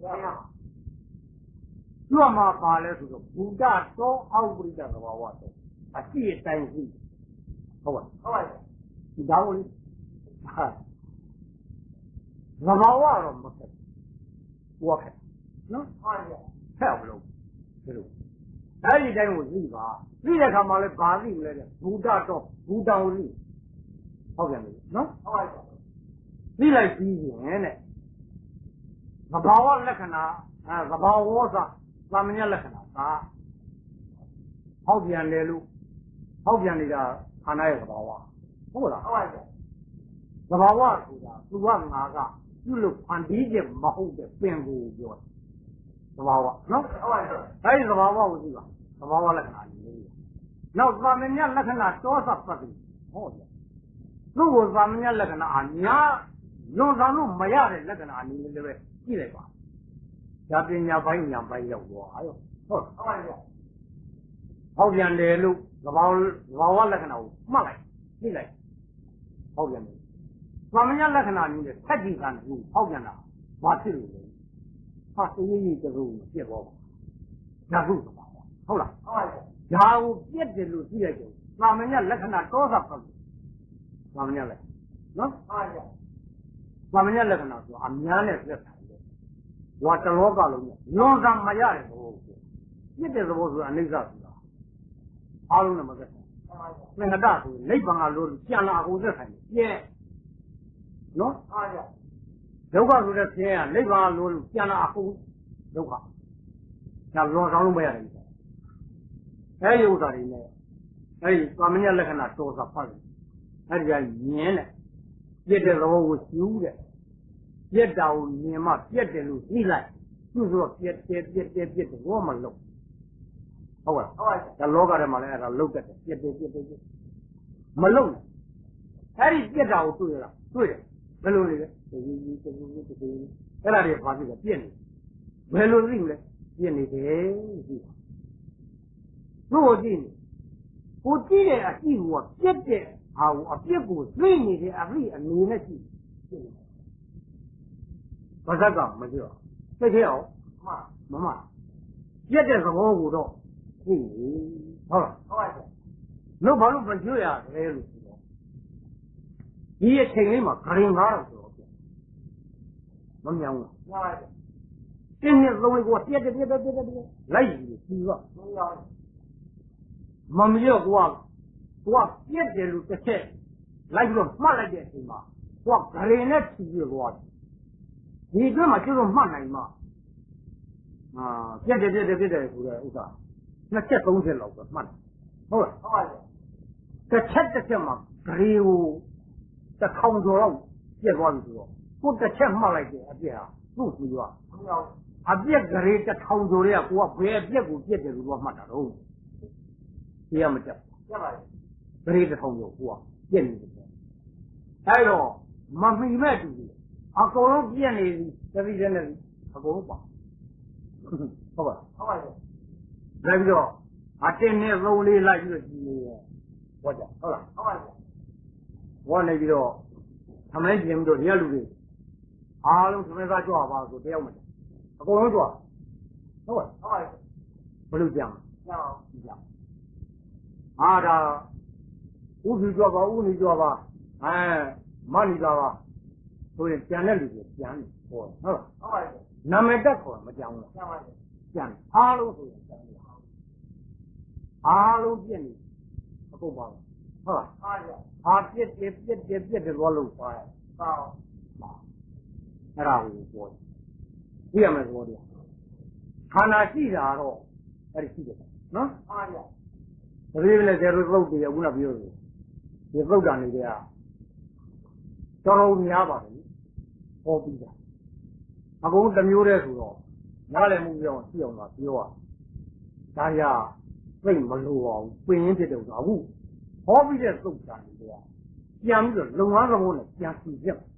ကျွတ်မှာပါလဲဆိုတော့ဘုဒ္ဓတော်အောက်ပရိသသဘာဝတော့အရှိအတိုင်းရှိဟုတ်ပါဟုတ်ပါဒီဒါကိုဟာသဘာဝတော့မခက်ဘူးဝါခက်နော်ဟုတ်ပါဖက်အောင်လို့ဒီလိုအဲ့ဒီတိုင်းကိုသိပါသိတဲ့ခါမှလည်းဘာသိမလဲတဲ့ဘုဒ္ဓတော့ဘုဒ္ဓကိုသိဟုတ်ပြန်ပြီနော်ဟုတ်ပါသိလိုက်ပြီးရင်တဲ့သဘာဝလက္ခဏာအဲသဘာဝောသသမညလက္ခဏာသာဟောက်ပြန်တယ်လို့ဟောက်ပြန်နေတာခန္ဓာရဲ့သဘာဝဟုတ်လားဟုတ်ပါသဘာဝဆိုတာသူကငါကပြုလို့ဖန်တီးချက်မဟုတ်တဲ့ပင်ကိုပြောတယ်သဘာဝနော်ဟုတ်ပါအဲဒီသဘာဝကိုသိပါသဘာဝလက္ခဏာကြီးလေးနောက်သမညလက္ခဏာတောသပတ္တိဟုတ်တယ်သူ့ကိုသမညလက္ခဏာအများလွန်ဆောင်လို့မရတဲ့လက္ခဏာအနေနဲ့လည်းပဲကြည့်လိုက်ပါဒါပညာပိုင်းညာပိုင်းရောက်သွားရောဟုတ်ဟုတ်ပါပြီဟောက်ပြန်တယ်လို့သဘာဝသဘာဝလက္ခဏာကိုမှတ်လိုက်ကြည့်လိုက်ဟောက်ပြန်တယ်သမညလက္ခဏာမျိုးနဲ့ထက်ကြည့်တာကိုဟောက်ပြန်တာဘာဖြစ်လို့လဲဟာတရည်တူပြက်သွားပါဒါဟုတ်ပါဟုတ်လားဟုတ်ပါပြီဒါကိုပြက်တယ်လို့သိလိုက်တယ်သမညလက္ခဏာတောသပတ်သမညလက်နော်ဟုတ်ပါပြီသမညလက္ခဏာဆိုအများနဲ့ပြက်တာဝါတလောကလုံးနဲ့လွန်ဆောင်မရတဲ့သဘောကိုပြစ်တဲ့သဘောဆိုအနိစ္စဆိုတာအားလုံးနဲ့မသက်ဆိုင်သင်္ကတဆိုနိဗ္ဗာန်ကလို့ကြံလာအကုန်သက်ဆိုင်ပြဲနော်အားရဒုက္ခဆိုတဲ့ဆင်းရဲကနိဗ္ဗာန်လို့ကြံလာအကုန်ဒုက္ခဒါလွန်ဆောင်လို့မရတယ်အဲဒီဥစ္စာတွေနဲ့အဲဒီသမညလက္ခဏာတော်စာဖတ်တယ်အဲဒီကမြင်တဲ့ပြစ်တဲ့သဘောကိုရှုတဲ့ပြက်တာကိုမြင်မှပြက်တယ်လို့သိလိုက်သူ့ဆိုတော့ပြက်တယ်ပြက်တယ်ပြက်တယ်ဘောမလုံးဟုတ်ပါဟုတ်ပါဒါလောကထဲမှာလည်းအဲ့ဒါလုံးတတ်တယ်ပြက်တယ်ပြက်တယ်ပြက်မလုံးအဲ့ဒီပြက်တာကိုတွေ့ရတာတွေ့တယ်ဘယ်လိုလဲဒီဒီဒီဒီဒီအဲ့ဒါတွေဘာဖြစ်လဲပြက်နေဘယ်လိုသိမလဲပြက်နေတယ်သိတာသူ့ကိုကြည့်နေကိုကြည့်တဲ့အကြည့်ကိုပြက်တဲ့ဟာကိုအပြက်ကိုသိနေတဲ့အပြည့်အနေနဲ့ကြည့်ပြက်နေဘာသာကမပြောသိခဲ့အောင်မမပြက်တဲ့သဘောကိုတော့သိဟုတ်လားဟုတ်ပါပြီလို့ဘာလို့မကြွရလဲလို့ဆိုတော့ဒီအချိန်လေးမှာဂရင်ကားတော့ဆိုတော့မမြောင်ဘူးဟုတ်ပါပြီတင်းနဲ့သုံးလေးကိုပြက်တယ်ပြက်တယ်ပြက်တယ်ပြက်လိုက်ပြီးပြီးတော့မမြောင်မမြော့ကွာကွာပြက်တယ်လို့တစ်ချက်လိုက်ပြီးတော့မှတ်လိုက်တဲ့အချိန်မှာကွာဂရင်နဲ့ဖြီးပြီးတော့ဒီအတွင်းမှာကျတော့မှတ်နိုင်မှာအာပြက်တယ်ပြက်တယ်ပြက်တယ်ဆိုတဲ့ဥစ္စာနှစ်ချက်သုံးချက်လောက်ပဲမှတ်တယ်ဟုတ်လားဟုတ်ပါပြီတစ်ချက်တစ်ချက်မှာဂရေကိုတစ်ထောင်ကျော်လောက်ပြက်သွားပြီဆိုတော့ကိုတစ်ချက်မှတ်လိုက်တဲ့အပြက်ဟာသူ့ပြီးသွားမမြောင်အပြက်ဂရေတစ်ထောင်ကျော်တွေကကိုကဘယ်အပြက်ကိုပြက်တယ်လို့တော့မှတ်တာတော့ဒီကမတက်ပြက်ပါပြီဂရေတစ်ထောင်ကျော်ကိုကပြက်နေတယ်အဲ့တော့မမီမဲ့တူတယ်အကုန်လုံးပြည့်နေပြီတတိယနဲ့အကုန်လုံးပါဟုတ်ပါဟုတ်ပါပြီဒါပြီးတော့အတင်းနဲ့သုံးလေးလိုက်ပြီးတော့ကြည့်နေတယ်ဟောကြဟုတ်လားဟုတ်ပါပြီဟောနေပြီးတော့ထမင်းပြင်ပြီးတော့ဒီကလူတွေအားလုံးထမင်းသားကြွပါဆိုတယောက်မှအကုန်လုံးကြွဟုတ်ပါဟုတ်ပါပြီဘယ်လိုကြံကြံကြံအားဒါဥပ္ပကြွပါဥနိကြွပါအဲမဏိကြပါဆိုရင်ကြံတဲ့လူတွေကြံတယ်ဟောဟုတ်လားဟုတ်ပါပြီနာမည်တက်ခေါ်မကြံဘူးကြံပါပြီကြံအားလုံးဆိုရင်ကြံတယ်အားလုံးပြည့်နေအကုန်ပါဟုတ်လားအားရအားပြည့်ပြည့်ပြည့်ပြည့်ပြည့်တယ်လို့လို့ပါဟုတ်အဲ့ဒါကိုပြောတယ်သိရမယ်သဘောတရားခန္ဓာရှိတာတော့အဲ့ဒီရှိတယ်နော်အားရတပည့်လည်းကျတော့သုတ်တယ်ခုနပြောတယ်ဒီသုတ်တာနေတဲ့အတော်တော်များပါတယ်ဟောပြီးတာအကုန်တစ်မျိုးတည်းဆိုတော့နားလည်မှုပြောင်းရှိအောင်လားပြောရဒါရသိမလို့ပါဘူးပင်ရင်းဖြစ်တယ်ဆိုအခုဟောပြီးတဲ့သုတ်တာနေတဲ့အပြန်ပြီးတော့လုံငန်းသဘောနဲ့ပြန်စီပြ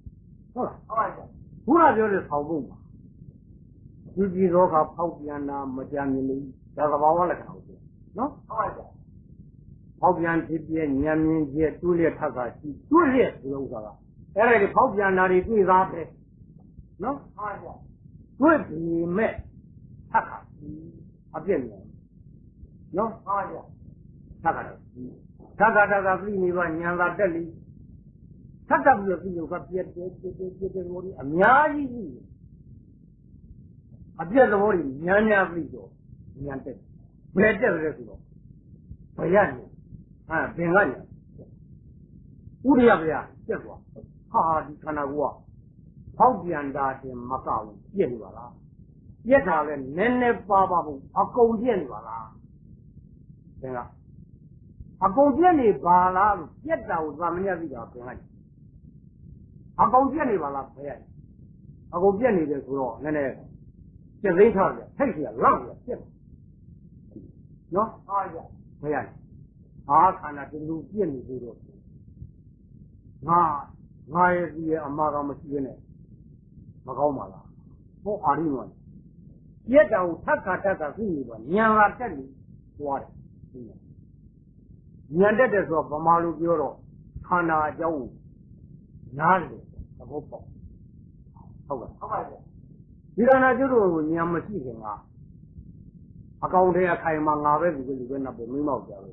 ဟုတ်လားဟုတ်ပါဗျာခုနပြောတဲ့ဆောင်းဖို့ပါဒီကြည်သောကဖောက်ပြန်တာမကြမြင်လို့ဒါသဘာဝလက္ခဏာကိုပြောနော်ဟုတ်ပါဗျာဖောက်ပြန်ဖြစ်ပြညံမြင်ကျတူးလျက်ထပ်တာရှိတူးလျက်ဒီဥစ္စာကအဲ့ဒါဒီဖောက်ပြန်တာတွေတွေ့သားပဲနော်ဟုတ်ပါဗျာတွေ့ပြီမဲ့ထပ်တာအပြည့်နေနော်ဟုတ်ပါဗျာထပ်တာထပ်တာထပ်တာပြိနေပါညံသာတက်လီထပ်တက်ပြီးတော့ပြိလို့ကပြက်တယ်ပြက်တယ်ပြက်တယ်ဘောဒီအများကြီးရှိတယ်အပြည့်သဘောတွေညံ့ညံ့ပြီးတော့ညံတက်ဘယ်တက်လဲဆိုတော့ဘယ်ရနေဟာဘင်ကညဥရိယဗျာတက်သွားဟာဒီခန္ဓာကိုယ်ကဖောက်ပြန်တာတင်မကဘူးပြက်နေပါလားပြက်တာလဲနည်းနည်းပါပါဘူးအကုန်ပြက်နေပါလားဘင်ကအကုန်ပြက်နေပါလားလို့ပြက်တာကိုသာမညသိတာဘင်ကအကုန်ပြက်နေပါလားဘယ်ရအကုန်ပြက်နေတယ်ဆိုတော့နည်းနည်းကျက်သိမ်းထားတယ်ထိတ်เสียလောက်ရပြက်နော်ဟုတ်ပါဗျာဘယ်ရအားခန္ဓာဒီလိုပြက်နေသေးတော့ငါငါရဲ့ဒီရဲ့အမှားကမရှိရနဲ့မကောင်းပါလားဟောအာရိမောပြက်တာကိုထပ်ခါထပ်ခါသိနေပါညံလာတက်နေသွားတယ်ညံတက်တယ်ဆိုတော့ဗမာလိုပြောတော့ခန္ဓာအကြောင်းကိုနားလေသဘောပေါက်ဟုတ်ကဲ့ဟုတ်ပါဗျာဒီခန္ဓာကျုပ်တို့ကိုညံမရှိခင်ကအကောင်တည်းအခိုင်မှာငါပဲဒီလိုပဲနောက်ပဲမိမောက်ကြပဲ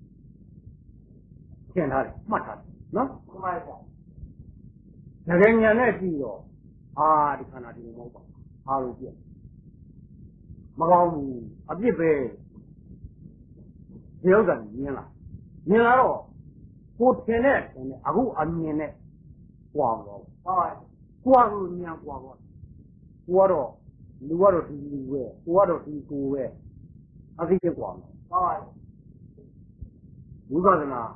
ရှင်းထားတယ်မှတ်ထားတယ်နော်ဟုတ်ပါဗျာငကယ်ညံနဲ့ကြည့်တော့အာဒီခန္ဓာဒီလိုမဟုတ်ပါဘူးအားလို့ပြည့်မကောင်းဘူးအပြစ်ပဲဒီဥစ္စာမြင်လားမြင်လာတော့ကိုထင်တဲ့ထင်တဲ့အခုအမြင်နဲ့ကြွားတော့ဟုတ်ပါဗျာကြွားလို့ညံကြွားတော့ကိုကတော့လူကတော့ဒီလူပဲကိုကတော့ဒီကိုပဲအသိကျကွာမယ်ဟုတ်ပါဗျာဝိပဿနာ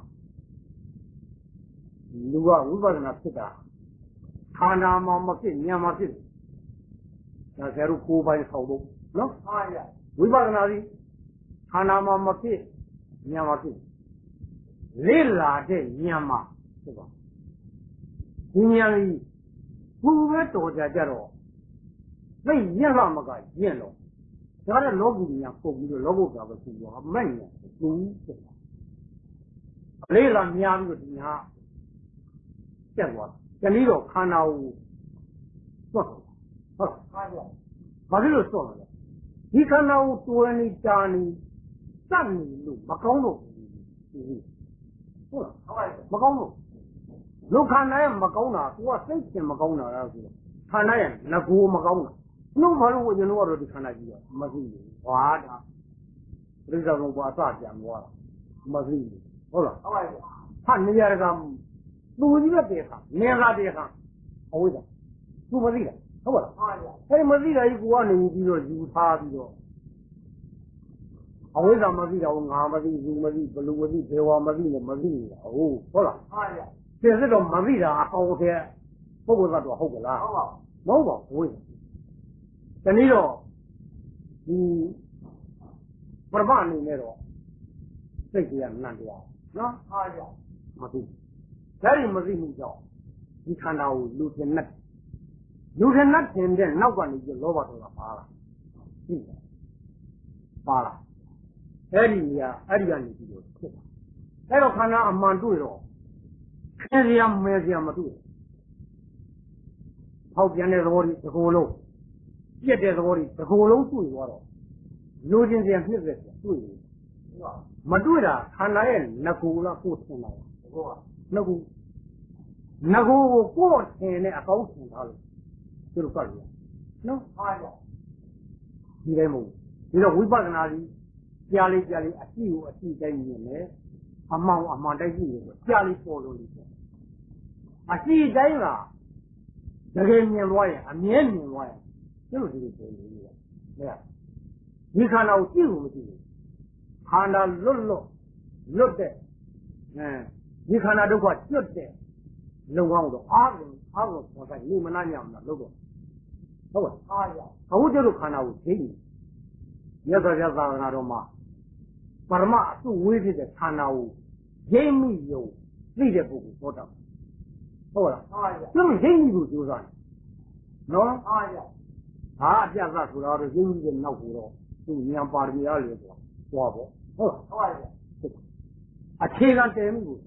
လူကဝိပဿနာဖြစ်တာခန္ဓာမှာမဖြစ်ဉာဏ်မှာဖြစ်ဒါဆရာတို့ကိုယ်ပိုင်ဆောင်ဖို့နော်ဟုတ်ပါဗျာဝိပဿနာကြီးခန္ဓာမှာမဖြစ်ဉာဏ်မှာဖြစ်လေ့လာတဲ့ဉာဏ်မှာဖြစ်ပါဒီဉာဏ်ကြီးဘူးပဲတော်ကြကြတော့သိရင့်လာမကရင့်တော့ဒါနဲ့လောကီဉာဏ်ပုတ်ပြီးတော့လောကုတ္တရာပဲဖြစ်သွားအမဲ့ဉာဏ်သူဖြစ်သွားလေ့လာများပြီးတော့ဒီညာတက်သွားတနည်းတော့ခန္ဓာကိုသွတ်ဟုတ်ဟုတ်ပါဗျာဘာဖြစ်လို့သွတ်လဲဒီခန္ဓာကိုတွယ်နေကြာနေစက်နေလို့မကောင်းတော့ဘူးဟုတ်လားဟုတ်ပါဗျာမကောင်းတော့လူခန္ဓာရဲ့မကောင်းတာကိုကစိတ်ရှင်မကောင်းတာလားဆိုတော့ခန္ဓာရဲ့ငကိုမကောင်းတာနှုတ်ဘာလို့ဝင်လို့ကတော့ဒီခန္ဓာကြီးကမသိဘူးဘာတာပြိဿဘုံဘာအစပြန်သွားတာမသိဘူးဟုတ်လားဟုတ်ပါဗျာဟာနေရာကသူကြီးရဲ့တေခါနေရာတေခါအဝိဇ္ဇာသူမသိတာဟုတ်ပါလားဟုတ်ပါဗျာအဲ့မသိတာကြီးကိုကနေပြီးတော့ယူထားပြီးတော့အဝိဇ္ဇာမသိတာကိုငါမသိဘူးမသိဘလူမသိဘေဝမသိနဲ့မသိနေတာဟုတ်ဟုတ်လားဟုတ်ပါဗျာပြည့်စက်တော့မသိတာအကောင်တဲ့ပုဂ္ဂိုလ်သတ္တဝါဟုတ်ကလားဟုတ်ပါမဟုတ်ပါဘူးတနည်းတော့ဒီပရမအနေနဲ့တော့စိတ်တရားနန္တရားနော်ဟုတ်ပါဗျာမသိဒါရီမသိမှုကြောင့်ဒီခန္ဓာကိုလူထင်နဲ့လူထင်နဲ့ထင်တဲ့နောက်ကနေပြီးလောဘဒေါသပါလာသိတယ်ပါလာအဲ့ဒီနေရာအဲ့ဒီကနေပြီးတော့ဖြစ်တာအဲ့တော့ခန္ဓာအမှန်တွေ့တော့ခင်ဗျာမဲစရာမတွေ့ဟောက်ပြန်တဲ့သဘောကြီးတစ်ခုလုံးပြက်တဲ့သဘောကြီးတစ်ခုလုံးတွေ့သွားတော့လူချင်းပြန်နှစ်သက်တွေ့တယ်မတွေ့တာခန္ဓာရဲ့ငကူလားကိုယ်ထင်တာလားဟုတ်ပါငကူငကူကိုကိုယ်ထင်တဲ့အကောင်းထင်ထားလို့သူတို့ကလည်းနော်ဟုတ်ပါဗျာဒီတိုင်းမဟုတ်ဒီတော့ဝိပဿနာကြီးကြားလေးကြားလေးအရှိကိုအရှိတိုင်းမြင်တယ်အမှန်အမှန်တိုင်းရှိတယ်ဆိုကြားလေးပေါ်လို့လို့အရှိတိုင်းကတကယ်မြင်သွားရင်အမြဲမြင်သွားရင်သူတို့ဒီလိုပြောလို့ရတယ်ဒီခန္ဓာကိုကြည့်လို့မရှိဘူးခန္ဓာလွတ်လွတ်လွတ်တဲ့အဲဒီခန္ဓာဒုက္ခကျွတ်တဲ့လုံကောင်းတော့အားလုံးအားလုံးပေါ်တိုင်းနေမနာညမနာလို့တော့ဟုတ်ပါဟုတ်ပါဗျာအခုကျတော့ခန္ဓာကိုသိနေမြတ်စွာဘုရားသာသနာတော်မှာပရမအစုဝေးဖြစ်တဲ့ခန္ဓာကိုရိပ်မိယုံသိတဲ့ပုဂ္ဂိုလ်သောတာဟုတ်လားဟုတ်ပါဗျာသူတို့ရင်းကြီးကိုကြိုးစားတယ်နော်ဟုတ်ပါဗျာဟာအပြတ်သားဆိုတော့ရင်းကြီးရဲ့နောက်ကိုတော့သူဉာဏ်ပါရမီအားလေဆိုတော့သွားပေါ့ဟုတ်လားဟုတ်ပါဗျာအခြေခံတည်မှုကို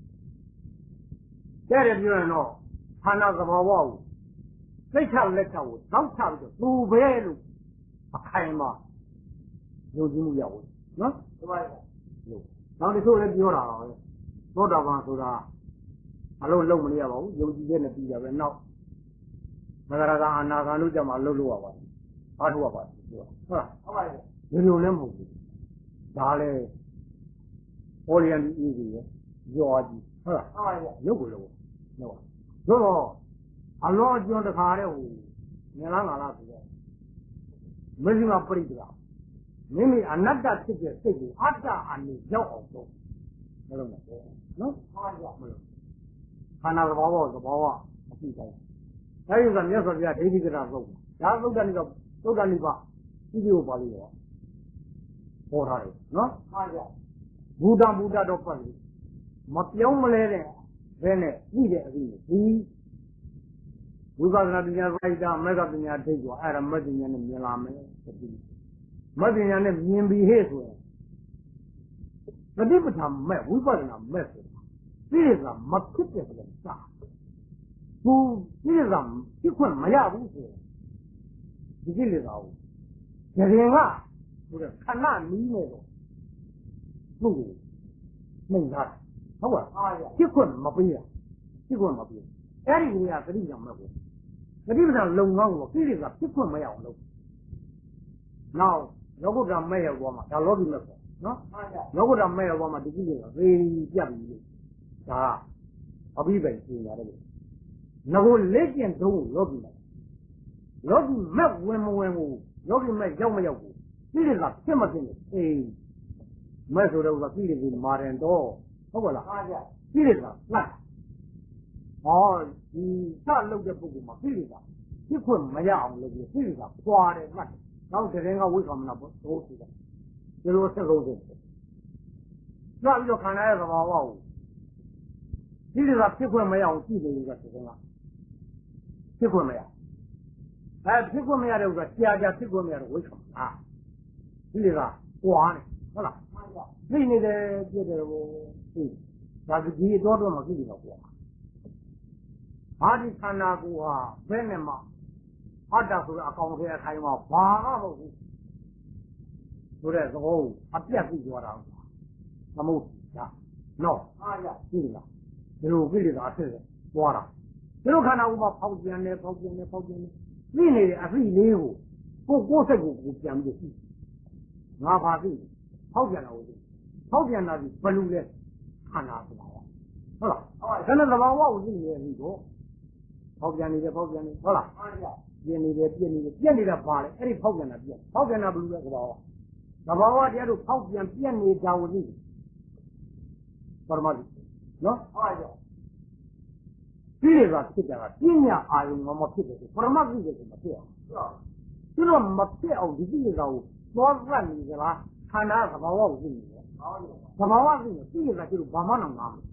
တဲ့တယ်ပြောရင်တော့ခန္ဓာသဘာဝကိုစိတ်ချလက်ချကိုတောက်ချပြီးတော့သူပဲလို့အခိုင်အမာယုံကြည်မှုရဘူးနော်ဟုတ်ပါဗျာလို့နောက်တစ်ချို့လည်းပြောတာပါပဲသောတာပန်ဆိုတာအလုံးလုံးမနေရပါဘူးယုံကြည်တဲ့နဲ့ပြီးတာပဲနောက်မဂရကအနာဂါလို့ကြမှာလှုပ်လို့ရပါတယ်အားထုတ်ရပါတယ်ပြောဟုတ်လားဟုတ်ပါဗျာဒီလိုလည်းမဟုတ်ဘူးဒါလည်းဟောလျန်ဒီအေးကြီးရဲ့ကြော်ကြီးဟုတ်လားဟုတ်ပါဗျာရုပ်ကိုလို့ဟုတ်ဆိုတော့အလောအကျွန်းတစ်ခါတည်းဟိုငလားငလားဆိုတော့မဇ္ဈိမပရိက္ခာမိမိအနတ္တဖြစ်တဲ့စိတ်ကိုအတ္တအနေရောက်အောင်လုပ်မလုပ်နဲ့နော်ဟုတ်ပါဗျာမလုပ်ခန္ဓာသဘောဝသဘောဝမသိတိုင်းအဲဒီကမြတ်စွာဘုရားဒိဋ္ဌိကရသုတ်ဒါသုတ်တဏိကသုတ်တဏိပါဒီလိုပါလို့ရောဟောထားတယ်နော်ဟုတ်ပါဗျာဘုဒ္ဓဘုဒ္ဓတော့ပတ်လို့မပြောင်းမလဲတဲ့ဘဲနဲ့ပြီးတဲ့အပြီးဒီဝိပဿနာပညာစိုက်တာမေဃပညာဒိဋ္ဌိကအဲ့ဒါမဂ္ဂဉာဏ်နဲ့မြင်လာမယ်ဒီမဂ္ဂဉာဏ်နဲ့မြင်ပြီးဟဲ့ဆိုရင်ပฏิပဋ္ဌာန်မဲ့ဝိပဿနာမဲ့ဆိုတာသိရတာမဖြစ်တဲ့ဘယ်လိုစားဘူးသိရတာဖြစ်ခွင့်မရဘူးဆိုရင်ဒီကိလေသာကိုကြရင်ကဆိုတဲ့ခဏနီးနေတော့သူ့ကိုနှိမ်ထားဟုတ်ပါဟုတ်ပါဗျာဖြစ်ခွင့်မပေးရဖြစ်ခွင့်မပေးအဲ့ဒီနေရာသတိကြောင့်မဲ့ဘူးသတိပဋ္ဌာန်လုံငန်းကိုကိလေသာဖြစ်ခွင့်မရအောင်လုပ်နောက်လောကုတ္တရာမဲ့ရောက်သွားမှာဒါလောကီမဲ့ပေါ့နော်ဟုတ်ပါဗျာလောကုတ္တရာမဲ့ရောက်သွားမှာဒီကိလေသာသေပြတ်ပြီလို့ဒါအဘိဓိပ္ပာယ်ပြင်ရတယ်လို့ငကိုလက်ကျင်တုံးကိုလောကီမဲ့လောကီမဲ့ဝင်မဝင်ကိုလောကီမဲ့ရောက်မရောက်ကိုကိလေသာဖြစ်မဖြစ်နေအေးမဲ့ဆိုတော့ကကိလေသာမာရင်တော့ဟုတ်ပါလားဟုတ်ပါဗျာကိလေသာလှတ်ဟောဒီစလုပ်တဲ့ပုဂ္ဂိုလ်မှာကိလေသာဖြစ်ခွင့်မရအောင်လုပ်ပြီးကိလေသာပွာတယ်မှတ်တယ်နောက်တရင်ကဝိက္ခမနာပေါ့သို့ရှိတယ်ဒီလိုဆက်လို့ဆိုတယ်ကြွပြီးတော့ခန္ဓာရဲ့သဘာဝကိုကိလေသာဖြစ်ခွင့်မရအောင်ကြည့်တယ်လို့ကတရင်ကဖြစ်ခွင့်မရအဲဖြစ်ခွင့်မရတဲ့ဥစ္စာကြာကြာဖြစ်ခွင့်မရတဲ့ဝိက္ခမနာကိလေသာပွာတယ်ဟုတ်လားဟုတ်ပါဗျာသိနေတယ်ပြည့်တယ်ဘုသိဒါကဒီတော့တော့မသိဘူးတော့ပေါ့ဟာဒီခန္ဓာကိုယ်ဟာဘယ်နဲ့မှအတ္တဆိုတဲ့အကောင်ထဲအခိုင်မှာဘာမှမဟုတ်ဘူးဆိုတဲ့သဘောကိုအပြတ်ပြီးကြွားတာသမုဒ္ဒါနော်ဟုတ်ပါဗျာသိလားဒီလိုကိလေသာအဖြစ်နဲ့ပွားတာဒီလိုခန္ဓာကိုယ်မှာဖောက်ပြန်နေဖောက်ပြန်နေဖောက်ပြန်နေသိနေတဲ့အဖိလေးကိုကိုကိုယ်စိတ်ကိုကိုပြန်ပြီးသိငါဘာသိဖောက်ပြန်တာကိုသိဖောက်ပြန်တာဒီဘယ်လိုလဲခန္ဓာဆိုတာဟုတ်လားဟုတ်ပါခန္ဓာသဘာဝကိုသိနေပြီတော့ဖောက်ပြန်နေတယ်ဖောက်ပြန်နေဟုတ်လားဟုတ်ပါဗျာပြင်းနေတယ်ပြင်းနေတယ်ပြက်နေတာပါလေအဲ့ဒီဖောက်ပြန်တာပြက်ဖောက်ပြန်တာဘယ်လိုလဲသဘာဝသဘာဝတရားတို့ဖောက်ပြန်ပြက်နေတာကိုသိပရမတ်နော်ဟုတ်ပါဗျာဒီလေကဖြစ်တာကပညာအာယုံမမဖြစ်တယ်ပရမတ်ကြီးကမဖြစ်အောင်ဟုတ်ပါသူတို့မဖြစ်အောင်ဒီကိလေသာကိုသွားရတ်နေကြလားခန္ဓာသဘာဝကိုသိနေတယ်ဟုတ်ပါဗျာသဘာဝသိနေသိနေတာကျတော့ဘာမှတော့မဟုတ်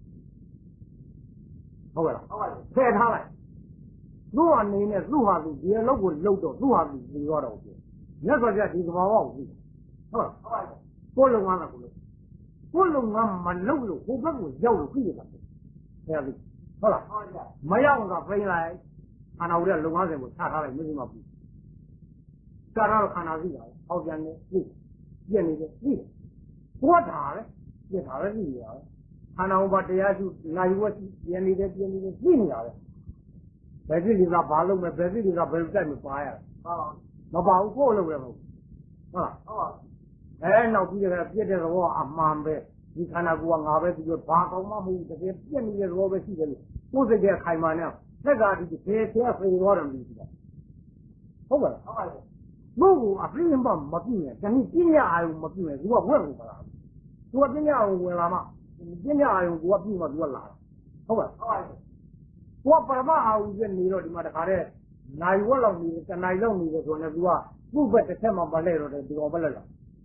ဟုတ်ကဲ့လားဟုတ်ပါဗျာဖယ်ထားလိုက်သူ့အနေနဲ့သူ့ဟာသူဒီအလုပ်ကိုလုပ်တော့သူ့ဟာသူပြီးတော့တော့ပြောမြတ်စွာဘုရားဒီသဘာဝကိုသိဟုတ်လားဟုတ်ပါဗျာကိုယ်လုံငန်းကကိုလို့ကိုယ်လုံငန်းမလုပ်လို့ဟိုဘက်ကိုရောက်လို့သိနေတာပဲဆရာကြီးဟုတ်လားဟုတ်ပါဗျာမရောက်တော့ဖိလိုက်ခန္ဓာကိုယ်ကလုံငန်းစဉ်ကိုချထားလိုက်မရှိမှဘူးကာရခန္ဓာသိတာဟောပြန်နေသိပြည့်နေတယ်သိဘုရားတာလေပြည့်တာလည်းသိနေတာပဲခန္ဓာဥပါတရားစုနိုင်ဝတ်ပြည့်နေတယ်ပြည့်နေတယ်သိနေတာပဲဘယ်ကိလေသာဘာလုပ်မယ်ဘယ်ကိလေသာဘယ်လိုတိုက်မပါရဟုတ်ပါမပါဘူးကိုယ်လုပ်ရမဟုတ်ဟုတ်လားဟုတ်ပါအဲနောက်ပြီးတော့ပြည့်တဲ့သဘောအမှန်ပဲဒီခန္ဓာကိုယ်ကငါပဲပြီးတော့ဘာကောင်းမှမဟုတ်တကယ်ပြည့်နေတဲ့သဘောပဲရှိတယ်လို့ကိုယ်စိတ်ကခိုင်မာနေသက်ကဒီဘယ်ဆရာဖေသွားတယ်မသိဘူးဟုတ်ပါလားဟုတ်ပါဗျာဘုကိုအပြင်းမမပြည့်နဲ့တနည်းပညာအာယုံမပြည့်နဲ့သူကဝက်ကိုမလာဘူးသူကပညာအာယုံဝင်လာမှပညာအာယုံကိုကပြည့်မှသူကလာဟုတ်ပါလားဟုတ်ပါဗျာကိုကပရမအာယုံပြည့်နေတော့ဒီမှာတခါတည်းနိုင်ဝက်လောက်နေတယ်တနိုင်လောက်နေတယ်ဆိုတော့ तू ကသူ့ဘက်တစ်ချက်မှမလဲတော့တယ်ဒီကောင်ပဲလဲလား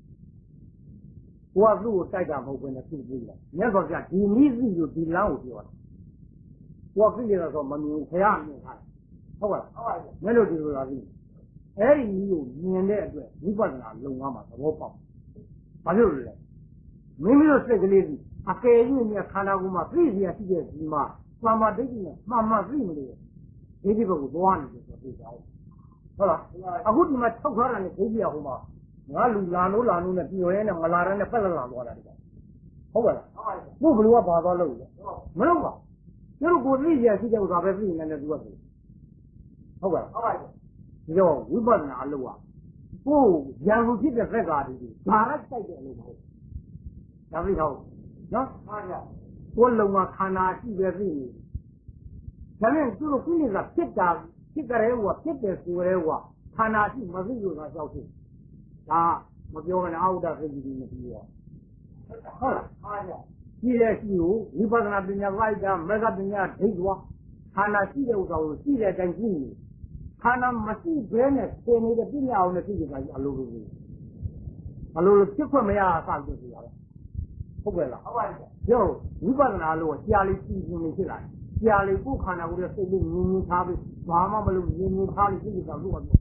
ကိုကသူ့ကိုတိုက်တာမဟုတ်ဘဲနဲ့သူ့ပြေးလာမြတ်စွာဘုရားဒီနည်းစီကိုဒီလမ်းကိုပြောတာ我非得说没明太阳明看，好吧？没有这个啥子，哎，你有年代对，你不是拿龙王嘛，我报，把就是嘞，没没有这个例子，啊，该人你看到过嘛，最近世界是嘛，慢慢这个呢，慢慢最没得，这几个我多呢就说最少，好了，啊，我他妈超快了，你飞机也好嘛，我路拉路拉路呢，比原来呢，我拉人呢不能拉多了这个，好吧？我不是我跑到路的，没有吧？如果这些事情我准备自己那那做事，好吧？好吧。你叫我不拿路啊？不，杨树皮的在哪里？哪来带点路头？杨树条，喏，我路啊，看那西边是你，前面就是规定个铁架，铁个人我铁的树人我，看那是没是有啥小事啊？我叫我那熬的飞机的没有。好了，现在是有，你把那边家外家每个边家推多，看那西的我说西的真心的。看那没事别呢，在那个边上那自己在阿路路的，阿路路这块没呀，上就是了，不管了。有你把那路家里自己没起来，家里不看那我的手里年年差的，妈妈不路年年差的自己在路上。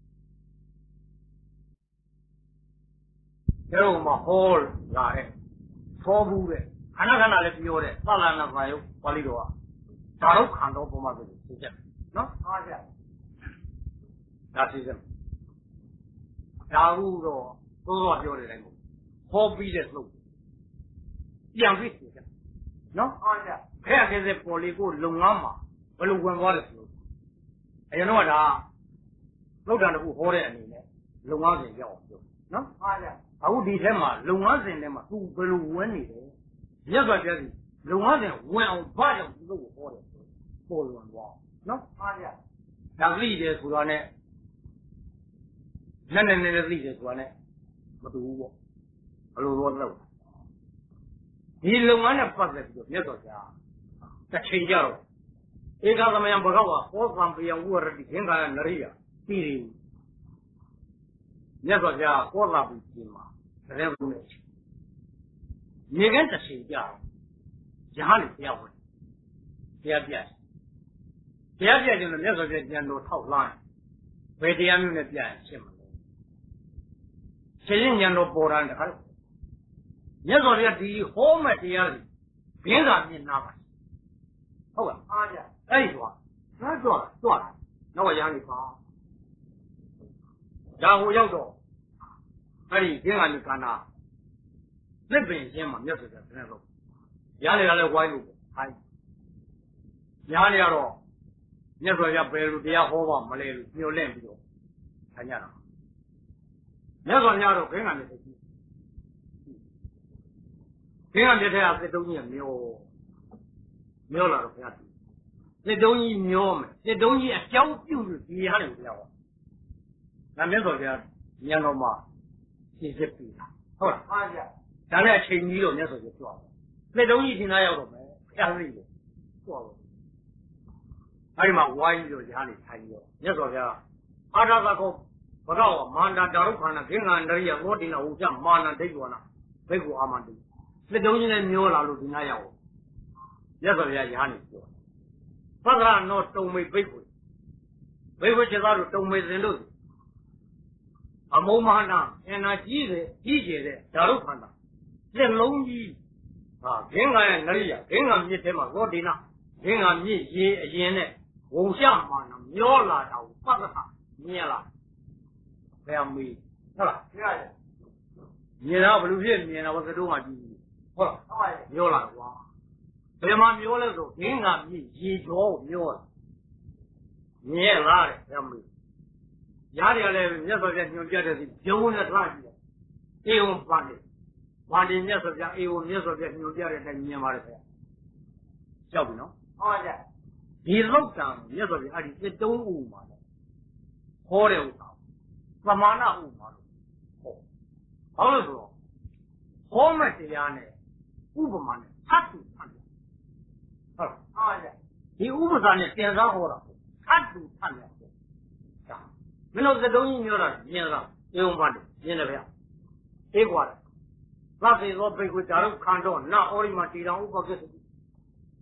这我们好来的，超步的，看那看那的比较的，咱那那还有管理多啊，大都看到不嘛这个事情，喏，啊是。那是什么？假如说多少标的人口，好比的时候，两倍时间，喏，看看在玻璃过龙安嘛，不是文化的时候，哎呀，那么啥，老张的不好的你呢，龙安人要就，喏，啊，我第一天嘛，龙安人的嘛，都不是问你的，也说这是龙安人文化要是我好的，不文化，喏，那个理解出来呢。那那那个理解说呢，没读过，阿罗罗走。你龙安的八十就别说啥，这请教了。一个怎么样不搞啊？我上不要我这的天干那里呀，地里。你说啥？我上不行嘛？这两不能去。你跟这请教，家里不要问，不要变，不要变就是你说这年头套烂，为这样的变什么？这一年都波澜的很，你说这第一好嘛这样的，平常你哪个？好吧？哎说，那做了做了，那我让你发，然后要做，哎，平常你干哪？那本身嘛，你说这那个，家里来关注，哎，家里了，你说这白路比较好吧？没来路，没有人比较，看见了。你说人家都平安的事情，平安的这样这东西没有，没有那个不要紧，这东西没有嘛，这东西小就是底下的不要啊。那别说这年老嘛，这些比他，好了，咱俩亲女友那时候就做了，这东西现在要做没，下次有做了。哎呀妈，我也就家里参与了，你说这阿扎扎个。不知道马上假如看了，平常这些我听了我想马上得做了，得过阿妈的，那东西呢没有那路听他要，也说也压力多，不然那都没背回，背回去那就都没人路，啊，某马上现在记得理解的，假如看了，这容易啊，平常那里呀，平常你什么我听了，平常你也也呢，我想马上秒了到八个他灭了。这样没，好了，你那不留片，你那我是六万几，好了，秒了哇，对嘛秒了都，平常你一脚秒了，你也拿的这样没，家里来你说这牛别的是牛的垃圾，哎呦反的，反的你说这哎呦你说这牛别的在你妈的这，晓得喏？好的，你老张你说这哎你这动物嘛的，好的我操。怎么那五毛？哦，好了说，后面这样的五百万的，他都看的，好了，啊的，你五百万的电商好了，他都看的，啊，没有这东西没有了，你了，有嘛的，你那边，一挂的，那是说背后假如看到那奥利玛地上五百个是，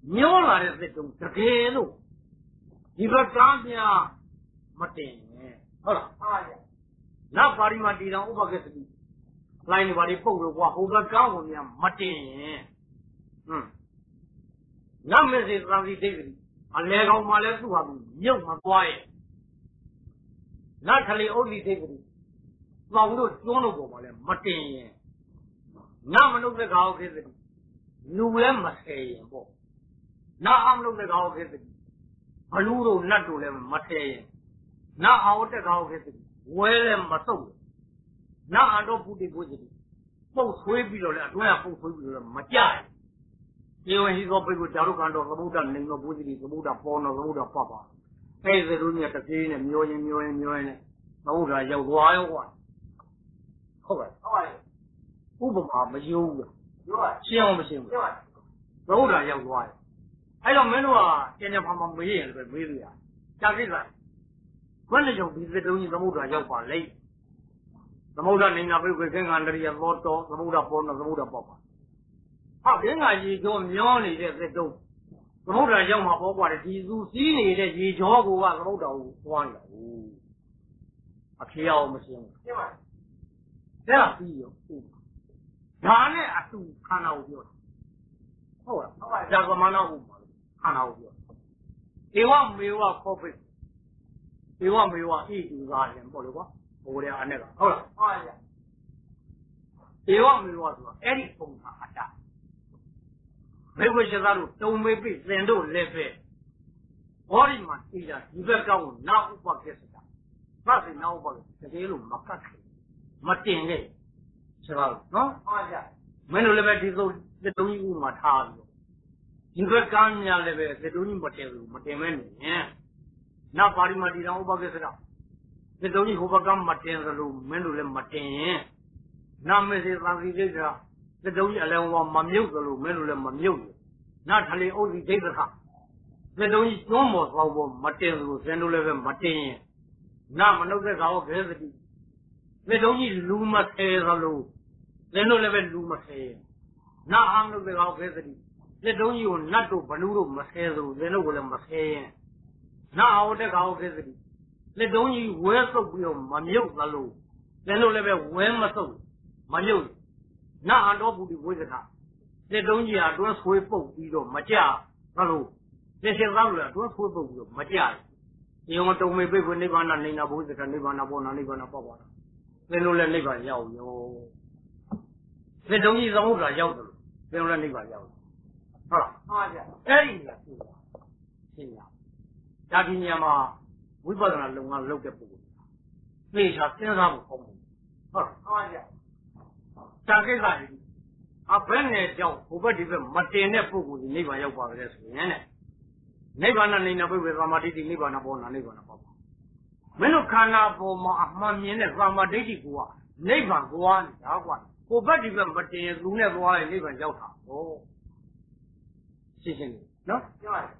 မျိုးလာတဲ့သက်တုံးတကယ်လို့ဒီဘက်ကမ်းများမတင်ဟုတ်လားဟုတ်ပါဗျာနောက်ပါရီမာတီတော်ဥပက္ခသတိလိုင်းတွေပါဒီပုတ်လို့ကွာဟိုဘက်ကမ်းကိုများမတင်ရင်ဟွန်းနောက်မစေသံစီဒိဋ္ဌိအလဲကောင်မှလည်းသူ့ဟာသူမြုပ်မသွားရဲ့နောက်ထလေဥဒ္ဓိဒိဋ္ဌိပေါင်းတို့ကျွန်းတို့ပေါ်မှာလည်းမတင်ရင်နောက်မနုဿကောခေသတိလူလည်းမဆယ်ရင်ပေါ့နောက်အမနုဿကောခေသတိဘလူးတို့နတ်တို့လည်းမဆယ်ရင်နောက်အောင်တက်ကောခေသတိဝဲလည်းမစုပ်နောက်အတော့ပုတိပုသတိပုတ်ဆွေးပြီးတော့လည်းအတွင်းကပုတ်ဆွေးပြီးတော့မကြရင်ဒီဝင်ဟိသောပိကိုကြာရုကန်တော်သမုဒ္ဒနေသောပုသတိသမုဒ္ဒပေါ်တော်သမုဒ္ဒပတ်ပါအဲ့ဒီလိုမျိုးတပြေးနဲ့မျောရင်မျောရင်မျောရင်သမုဒ္ဒရောက်သွားရောကွာဟုတ်ပါဟုတ်ပါဥပမာမယုံဘူးပြောပါရှင်းအောင်မရှင်းဘူးပြောပါသမုဒ္ဒရောက်သွားတယ်အဲ့တော့မင်းတို့ကကျန်ကျန်ဖာဖာမေးရင်လည်းမေးလို့ရကြာကိစ္စဘယ်နဲ့ကြောင့်ဒီသတုံးကြီးသမုဒ္ဒရောက်ပါလိမ့်သမုဒ္ဒနေနာပိကိုခေငါန္တရိယသောတော်သမုဒ္ဒပေါ်တော်သမုဒ္ဒပေါ့ပါဟာဘင်းကရေကျော်မျောနေတဲ့သတုံးသမုဒ္ဒရောက်မှာပေါ့ကွာဒီသူစီးနေတဲ့ရေကျော်ကိုကသမုဒ္ဒကိုသွားနေတာဟုတ်အဖြေအောင်မရှင်းဘူးရှင်းပါအဲ့ဒါပြီးရောဒါနဲ့အတူခန္ဓာကိုပြောတာဟုတ်လားဟုတ်ပါဒါကမနာဟုတ်ပါခန္ဓာကိုပြောဧဝမေဝခောပိဧဝမေဝဣတူသာရင်ပေါ့လေကွာဘိုးတဲ့အနဲ့ကဟုတ်လားဟုတ်ပါဗျာဧဝမေဝဆိုတာအဲ့ဒီပုံမှာအတ္တဘေဝရှိသားတို့တုံမေပိသင်တို့လည်းပဲဘောဒီမှာသိတာဒီဘက်ကောင်းနာဥပကိစ္စတာဘာစီနာဥပကိတကယ်လို့မကတ်ခဲ့မတင်ခဲ့ဆိုတော့နော်ဟုတ်ပါဗျာမင်းတို့လည်းပဲဒီစုံသတုံးကြီးဥမှာထားပြီးဒီဘက်ကမ်းများလည်းပဲသတုံးကြီးမတင်ဘူးမတင်မဲနေရင်နောက်ပါရီမာတီတော်ဥပကိစ္စတာသတုံးကြီးဟိုဘက်ကမ်းမတင်သလိုမင်းတို့လည်းမတင်ရင်နာမစေသံဃိဒိဋ္ဌာသတုံးကြီးအလဲဝမမြုပ်သလိုမင်းတို့လည်းမမြုပ်ဘူးနောက်ထလေဥဒ္ဓိဒိဋ္ဌာသတုံးကြီးကျွန်းမော်သွားဖို့မတင်သလိုဇင်းတို့လည်းပဲမတင်ရင်နာမနုဿကောခေသတိသတုံးကြီးလူမဆဲသလိုဇင်းတို့လည်းပဲလူမဆဲနာအမနုဿကောခေသတိသတုံးကြီးကိုနတ်တို့ဘလူးတို့မဆဲသလိုဇင်းတို့ကလည်းမဆဲရင်နာအဝတ္တကောခေသတိသတုံးကြီးဝဲဆုပ်ပြီးတော့မမြုပ်သလိုဇင်းတို့လည်းပဲဝဲမဆုပ်မမြုပ်နာအန္တောပုတိဝိသကသတုံးကြီးကအတွင်းဆွေးပုတ်ပြီးတော့မကြသလိုသစ္စေသောလည်းအတွင်းဆွေးပုတ်ပြီးတော့မကြဒီမှာတုံမေပိတ်ကိုနိဗ္ဗာန်နေနာဘုဇ္ဇကနိဗ္ဗာန်ပေါ်နာနိဗ္ဗာန်ပေါ့ပါလားသင်တို့လည်းနိဗ္ဗာန်ရောက်ရောသတုံးကြီးသမုဒ္ဒရာရောက်တယ်လို့သင်တို့လည်းနိဗ္ဗာန်ရောက်ဟုတ်လားဟုတ်ပါဗျာအဲ့ဒီကသိတာသိညာဒါဒီညမှာဝိပဿနာလုံငါလုပ်တဲ့ပုဂ္ဂိုလ်သိချာစဉ်းစားဖို့ကောင်းတယ်ဟုတ်ဟုတ်ပါဗျာဒါကိစ္စကြီးအဘယ်နဲ့ကြောင့်ဘုဘက်ဒီဘက်မတင်တဲ့ပုဂ္ဂိုလ်ကြီးနိဗ္ဗာန်ရောက်ပါကြလဲဆိုရင်တဲ့နိဗ္ဗာန်နေနာဘိဝေသမာဓိတိနိဗ္ဗာန်ပေါ်နာနိဗ္ဗာန်ပေါ့ပါမင်းတို့ခန္ဓာပေါ်မှာအမှန်မြင်တဲ့သမာဓိတိကိုကနိဗ္ဗာန်ကိုနေတာကွာဘုဘက်ဒီဘက်မတင်ရင်သူနဲ့သွားရင်နိဗ္ဗာန်ရောက်တာဟောရှင်းရှင်းနော်ပြောရတယ်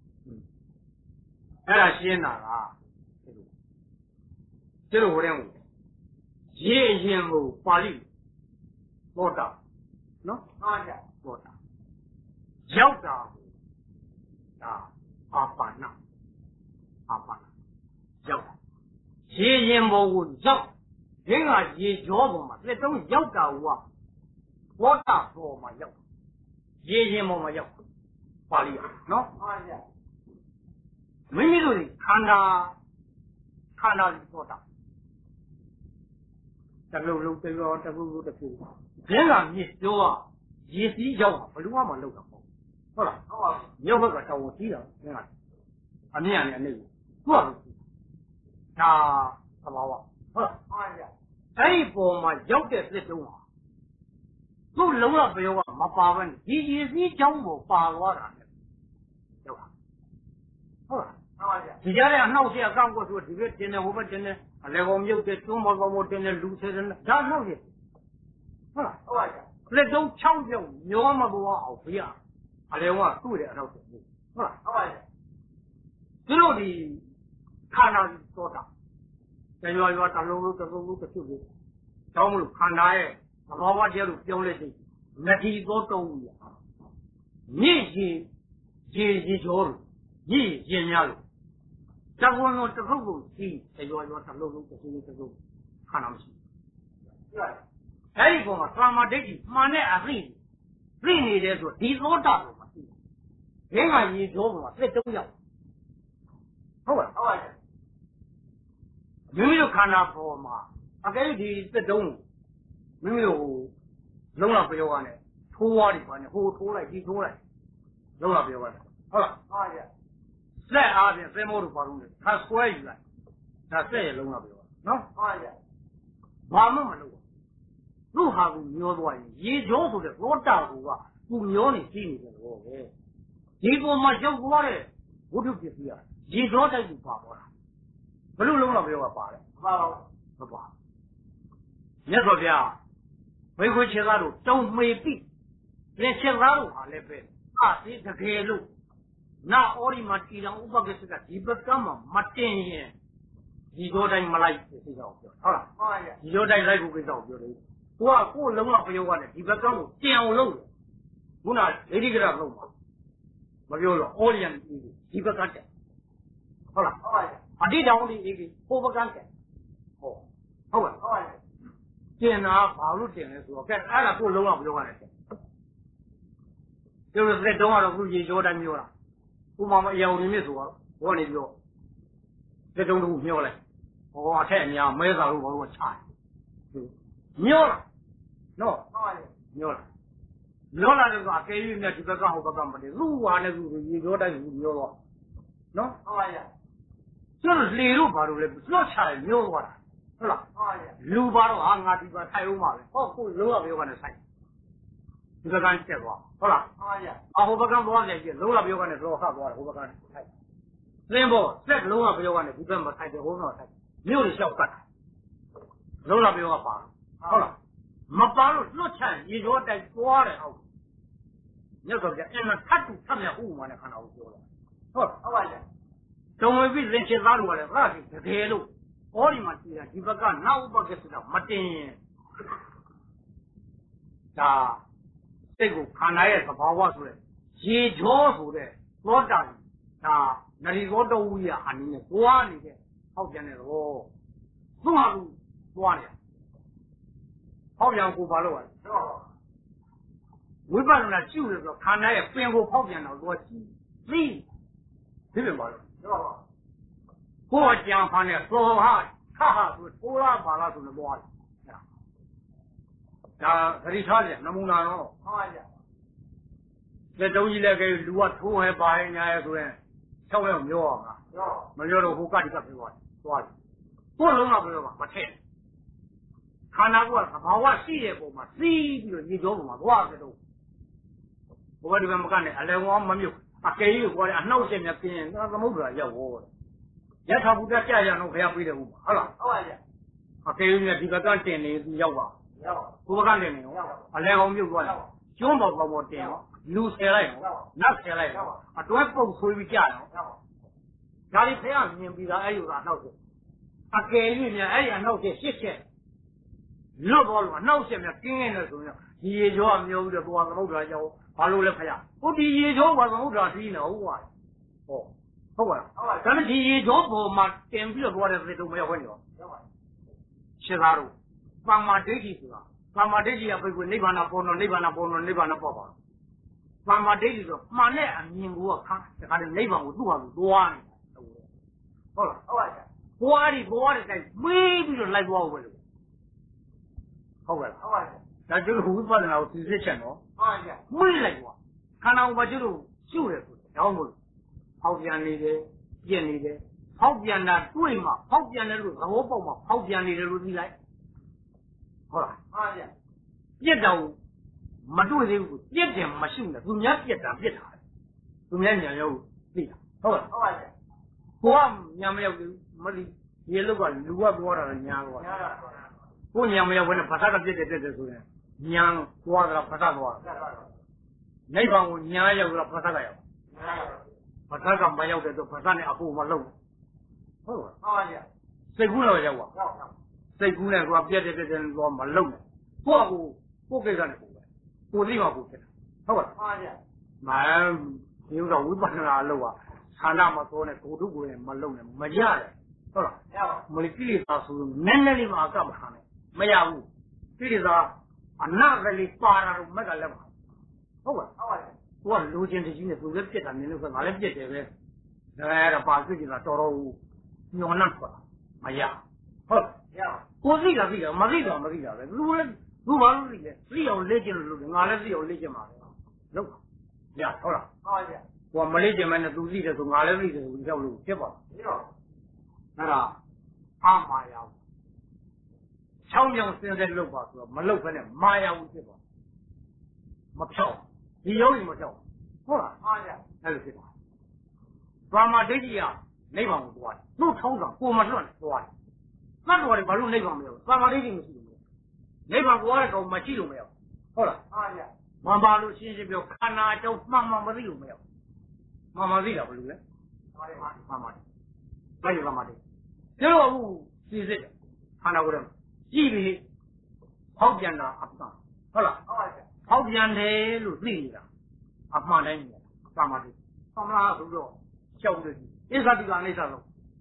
အဲ့ဒါရှင်းတာလားကျတော့ဟိုတဲ့ရေရင်ကိုပါဠိဘောတာနော်ဟုတ်ကြဘောတာရောက်တာဒါအာပါဏအာပါဏရောက်တာရေရင်ဘောကိုရောက်ရင်းကရေကြောပေါ်မှာလက်တုံးရောက်တာကဘောတာပေါ်မှာရောက်ရေရင်ပေါ်မှာရောက်ပါဠိနော်ဟုတ်ကြမိမိတို့ခန္ဓာခန္ဓာဘောတာတလုံးလုံးတရောတခုခုတစ်ခုဘင်းကမြစ်ပြောอ่ะရေစီးရောက်ဘလူးမှမလောက်တာပေါ့ဟုတ်လားဟုတ်ပါဘူးမြောက်ဘက်ကတောင်ကိုစီးတာဘင်းကအမြင့်နဲ့အနေကိုသူ့ဟာဒါသဘာဝဟုတ်လားဟုတ်ပါဗျာအဲ့ဒီပေါ်မှာရောက်တဲ့သစ်တုံးဟာသူ့လုံးဝပြောကမပါဘဲဒီရေစီးကြောင်းကိုပါသွားတာနဲ့ဟုတ်လားဟုတ်လားဟုတ်ပါဗျာဒီကြားထဲအနှောက်ရှက်အကောင့်ကိုဆိုဒီဘက်တင်တယ်ဟိုဘက်တင်တယ်အလဲကောင်မြုပ်တဲ့ကျွန်းမော်ကောင်မော်တင်တဲ့လူဆယ်တဲ့ဒါနှောက်ရှက်ဟုတ်လားဟုတ်ပါဗျာလက်တုံးချောင်းပြုံမျောမပေါ်အောင်ဖေးရအလဲကောင်ကသူ့တဲ့အနောက်တယ်ဟုတ်လားဟုတ်ပါဗျာသူတို့ဒီခန္ဓာသောတာကျေရွာရွာတလုံးလုံးတစ်လုံးလုံးတစ်ခုလုံးတောင်းမလို့ခန္ဓာရဲ့သဘောဝတရားကိုပြောင်းလဲသိမတိသောတုံးကြီးမြင့်ကြီးရေရေကျော်လို့ရေရင်များလို့တကွန်းလုံးတစ်ခုကိုစီးတရွာရွာတစ်လုံးလုံးတစ်စုတစ်စုခါနာမရှိအဲ့ဒီပေါ်မှာသမာဓိကြီးမှန်တဲ့အသိသိနေတယ်ဆိုဒီသောတာကိုမရှိဘင်းကရေကျော်ပေါ်မှာသက်တုံးရောက်ဟုတ်ပါဟုတ်ပါမိမိတို့ခန္ဓာပေါ်မှာအကယ်၍ဒီသက်တုံးမိမိတို့လုံးဝပြောရနဲ့ထိုးသွားတယ်ပါနဲ့ဟိုထိုးလိုက်ဒီထိုးလိုက်လုံးဝပြောရတယ်ဟုတ်လားဟုတ်ပါရဲ့ဆက်အားဖြင့်သင်္ဘောတို့ပါလို့ခါဆွဲယူလိုက်ဒါဆက်ရလုံးဝပြောရနော်ဟုတ်ပါရဲ့ဘာမှမလုပ်ဘူးသူ့ဟာကမျောသွားရင်ရေကျော်ဆိုတဲ့သောတာကူကသူမျောနေကြည့်နေတယ်လို့ပဲဒီပေါ်မှာရောက်သွားတဲ့ဝိတုပစ္စည်းကရေကျော်တိုက်ကိုပါသွားတာဘလို့လုံးဝပြောရပါတယ်မှန်ပါဘူးမပါမြတ်စွာဘုရားဘိက္ခုခြေသားတို့တုံမေပိလက်ခြေသားတို့ဟာလည်းပဲအာဒီတကယ်လို့နာအော်ဒီမှာတီတော်ဥပက္ခစကဒီဘက်ကမှမတင်ရင်ဒီတော့တိုင်းမလိုက်သိကြအောင်ပြောဟုတ်လားဟုတ်ပါရဲ့ဒီတော့တိုင်းလိုက်ဖို့ကိစ္စကိုပြောတယ်ကိုကကိုယ်လုံးဝပြောရတယ်ဒီဘက်ကကိုတင်အောင်လုပ်တယ်ခုနဒိဋ္ဌိကရလုပ်မှာမပြောတော့အော်ဒီယန်ဒီဘက်ကတက်ဟုတ်လားဟုတ်ပါရဲ့အတိတောင်ဒီအေးကြီးဟိုဘက်ကတက်ဟုတ်ဟုတ်ပါဟုတ်ပါရဲ့တင်တာဘာလို့တင်လဲဆိုတော့ကဲအဲ့ဒါကိုလုံးဝပြောရတယ်ကျိုးစက်တုံးကတော့ခုရေကျော်တိုင်းမျိုးလားဥမာမအယောင်နေမြစ်ဆိုတော့ဘောနေပြောစက်တုံးတူမျောလိုက်ဟောအထက်အများမဲစာလို့ဘာလို့ချာမျောလားနော်ဟုတ်ပါရဲ့မျောလားမျောလာတယ်ကအကယ်၍မြတ်ဒီဘက်ကဟိုဘက်ကမတည်သူ့ဟာနဲ့သူရေကျော်တိုင်းသူမျောတော့နော်ဟုတ်ပါရဲ့ကျိုးလေတို့ဘာလို့လဲလွတ်ချတယ်မျောသွားတာဟုတ်လားဟုတ်ပါရဲ့လူပါတော့ဟာငါဒီပါထိုင်အောင်ပါပဲဟောကိုလုံးဝပြောကနေဆိုင်ဒီဘက်ကတက်သွားဟုတ်လားဟုတ်ပါရဲ့အဟိုဘက်ကသွားနေပြီလုံးဝပြောကနေတော့ဟတ်သွားတယ်ဟိုဘက်ကထိုင်သင်ဖို့စက်လုံးဝပြောကနေဒီဘက်မှာထိုင်တယ်ဟိုဘက်မှာထိုင်မြို့တွေလျှောက်ပတ်လုံးဝပြောကပါဟုတ်လားမပါလို့လွတ်ချင်ရေကျော်တိုက်သွားတယ်ဟုတ်မြတ်စွာဘုရားအင်းထတ်တူထပ်မြဥမာနဲ့ခန္ဓာကိုပြောတယ်ဟုတ်ဟုတ်ပါရဲ့တုံဝိပိသင်္ချေသားတို့ကလည်းအဲ့ဒါတကယ်လို့ဩဒီမှာကြည့်တာဒီဘက်ကနောက်ဥပက္ခစကမတင်ရင်ဒါစိတ်ကိုခန္ဓာရဲ့သဘာဝဆိုတဲ့ရေကျော်ဆိုတဲ့သောတာဒါနရီသောတဝိယအနည်းနဲ့တွားနေတဲ့ဟောက်ပြန်တဲ့တော့သူ့ဟာသူတွားနေဟောက်ပြန်ကိုဘာလို့လဲဝိပဿနာကျุတယ်ဆိုတော့ခန္ဓာရဲ့ပင်ကိုဖောက်ပြန်တော့သွားကြည့်သိသိတယ်ပါလို့ကိုယ်ကြံဖန်တဲ့သောဟာခါဟာဆိုထိုးလားပါလားဆိုတော့သွားတယ်ဒါဂရိထားတယ်နမူနာတော့ဟုတ်ပါဗျာလက်တုံးကြီးလည်းကဲလူကထိုးဟဲပါရင်ညာရဲဆိုရင်၆ရက်မျောအောင်လားမမျောတော့ဟိုကတိကပြောသွားတယ်သွားတယ်ကိုယ်လုံးကပြောပါမထက်ခန္ဓာကသဘာဝရှိတဲ့ပုံမှာစီးပြီးတော့ညီကျော်ပုံမှာသွားတယ်တော့ဘဝဒီဘက်မကနေအလဲဝေါမမြုပ်အကယ်ကြီးကိုအနှောက်အယှက်များပြင်းရင်သမုဒ္ဒရာရောက်ဝေါတယ်ယထာဘုဒ္ဓကြရအောင်ခရပေးတယ်ဟုတ်ပါဟုတ်လားဟုတ်ပါဗျာအကယ်ကြီးနဲ့ဒီဘက်ကတင်နေသူရောက်ပါဘုဘကနေနေရောအလဲကောင်မြုပ်သွားတယ်ကျွန်းပေါ်ပေါ်ပေါ်တင်ရောလူဆယ်လိုက်ရောနတ်ဆယ်လိုက်ရောအတွဲပုတ်ဆွေးပြီးကြရောဒါလေးဆရာမြင်ပြီးသားအဲ့လိုသာနှောက်တယ်အကယ်၍များအဲ့ဒီအနှောက်ချက်ရှစ်ချက်လွတ်သွားလို့အနှောက်ချက်များကျင်းနေတယ်ဆိုရင်ဒီရေကျော်အမျိုးပြီးတော့သွားသမုဒ္ဒရာရောက်ဘာလို့လဲခရဟိုဒီရေကျော်ကသမုဒ္ဒရာပြီးနေဟုတ်ပါဟောဟုတ်ပါလားဒါပေမဲ့ဒီရေကျော်ပေါ်မှာတင်ပြီးတော့သွားတဲ့သေတုံမရောက်ခွင့်ရောရှင်းသားတို့ပါမဒိဋ္ဌိဆိုတာပါမဒိဋ္ဌိကဘိက္ခုနိဗ္ဗာန်ပေါ်တော့နိဗ္ဗာန်ပေါ်တော့နိဗ္ဗာန်ပေါ်ပါပါမဒိဋ္ဌိဆိုမှန်တဲ့အမြင်ကိုခါတခါတည်းနိဗ္ဗာန်ကိုသူ့ဟာသူသွားနေတာဟုတ်လားဟုတ်ပါဗျာဘွားဒီဘွားတဲ့တိုင်းမေးပြီးတော့လိုက်သွားဖို့ပဲလို့ဟုတ်ကဲ့ဟုတ်ပါဗျာဒါကျတော့ဝိပဿနာကိုသိစစ်ချက်နော်ဟုတ်ပါဗျာမေးလိုက်သွားခန္ဓာကိုယ်မှာကျတော့ရှုတယ်ဆိုတော့မို့ဖောက်ပြန်နေတယ်ပြည့်နေတယ်ဖောက်ပြန်တာတွေ့မှဖောက်ပြန်တယ်လို့သဘောပေါက်မှဖောက်ပြန်နေတယ်လို့သိလိုက်ဟုတ်လားဟုတ်ပါဗျာပြက်တော့မတွေ့သေးဘူးပြက်တယ်မရှိဘူးသူများပြက်တာပြက်တာသူများညာရောက်သိတာဟုတ်လားဟုတ်ပါဗျာကိုကညာမရောက်ဘူးမလီရေလုတ်ကလူကသွားတာညာသွားကိုညာမရောက်ဘဲနဲ့ဘာသာကပြက်တယ်ပြက်တယ်ဆိုရင်ညာသွားတာဘာသာသွားနိဗ္ဗာန်ကိုညာရောက်တာဘာသာကရောက်ဘာသာကမရောက်တဲ့တော့ဘာသာနဲ့အဖို့မလုံးဟုတ်လားဟုတ်ပါဗျာစိတ်ကူးတော့ရောက်ပါစိတ်ကူးနဲ့ကိုကပြက်တယ်ပြက်တယ်တော့မလုံးနဲ့ကိုကကိုကိုကိစ္စနဲ့ကိုပဲကိုသိမှကိုဖြစ်တာဟုတ်လားဟုတ်ပါဗျာမဒီဥစ္စာဝိပဿနာအလုပ်ကဌာနမသောနဲ့ကိုထုကိုနဲ့မလုံနဲ့မရတယ်ဟုတ်လားမရပါဘူးမလီကိလေသာဆိုနည်းနည်းလေးမှအကမခံနဲ့မရဘူးကိလေသာအနာကလေးပါတာတော့မက်ကလည်းမဟုတ်ပါဟုတ်ပါတယ်သူကလိုချင်တကြီးနဲ့သူလည်းပြက်တာနင်းလို့ဆိုငါလည်းပြက်တယ်ပဲဒါရတာပါစိတ်ကတော်တော်ညော်နှံ့ထွက်မရဟုတ်ရကိုသိတာသိတာမသိတော့မသိတာပဲသူလည်းသူဘာလို့သိလဲသိအောင်လေ့ကျင့်လို့ငါလည်းသိအောင်လေ့ကျင့်ပါပဲလုပ်ပါရဟုတ်လားဟုတ်ပါဗျာဟိုမလေးကျင်မနဲ့သူသိတယ်ဆိုငါလည်းသိတယ်ဆိုကြောက်လို့ဖြစ်ပါဘူးဟုတ်အဲ့ဒါအာမာယာချောင်းကြောင်စင်းတဲ့လုပ်ပါဆိုတော့မလုပ်ဘဲနဲ့မာယာဘူးဖြစ်ပါမဖြောက်ဒီရုံးကြီးမဖြောက်ဟုတ်လားဟုတ်ပါဗျာအဲ့လိုဖြစ်ပါဘာမှဒိဋ္ဌိကနိဗ္ဗာန်ကိုသွားတယ်သူ့ထုံးဆောင်ကိုမလွတ်နဲ့သွားတယ်မှတ်တော်တယ်ဘာလို့နိဗ္ဗာန်မရောက်ဘာမှဒိဋ္ဌိမရှိဘူးနိဗ္ဗာန်ကိုရတဲ့ကောင်မရှိလို့မရောက်ဟုတ်လားဟုတ်ပါဗျာမပါလို့ရှင်းရှင်းပြောခန္ဓာအကြောင်းမှန်မှန်မသိလို့မရောက်မှန်မှန်သိတာဘယ်လိုလဲမှန်ပါမှန်ပါဘယ်လိုမှမသိကျတော့အခုစီစစ်တယ်ခန္ဓာကိုယ်ထဲမှာကြည့်ပြီးဟောက်ပြန်တာအမှန်ဟုတ်လားဟုတ်ပါဗျာဟောက်ပြန်တယ်လို့သိနေတာအမှန်တိုင်းနေတာသာမတိသမားဆိုတော့ကြောက်တယ်အစ္ဆတိကအနိစ္စဆုံး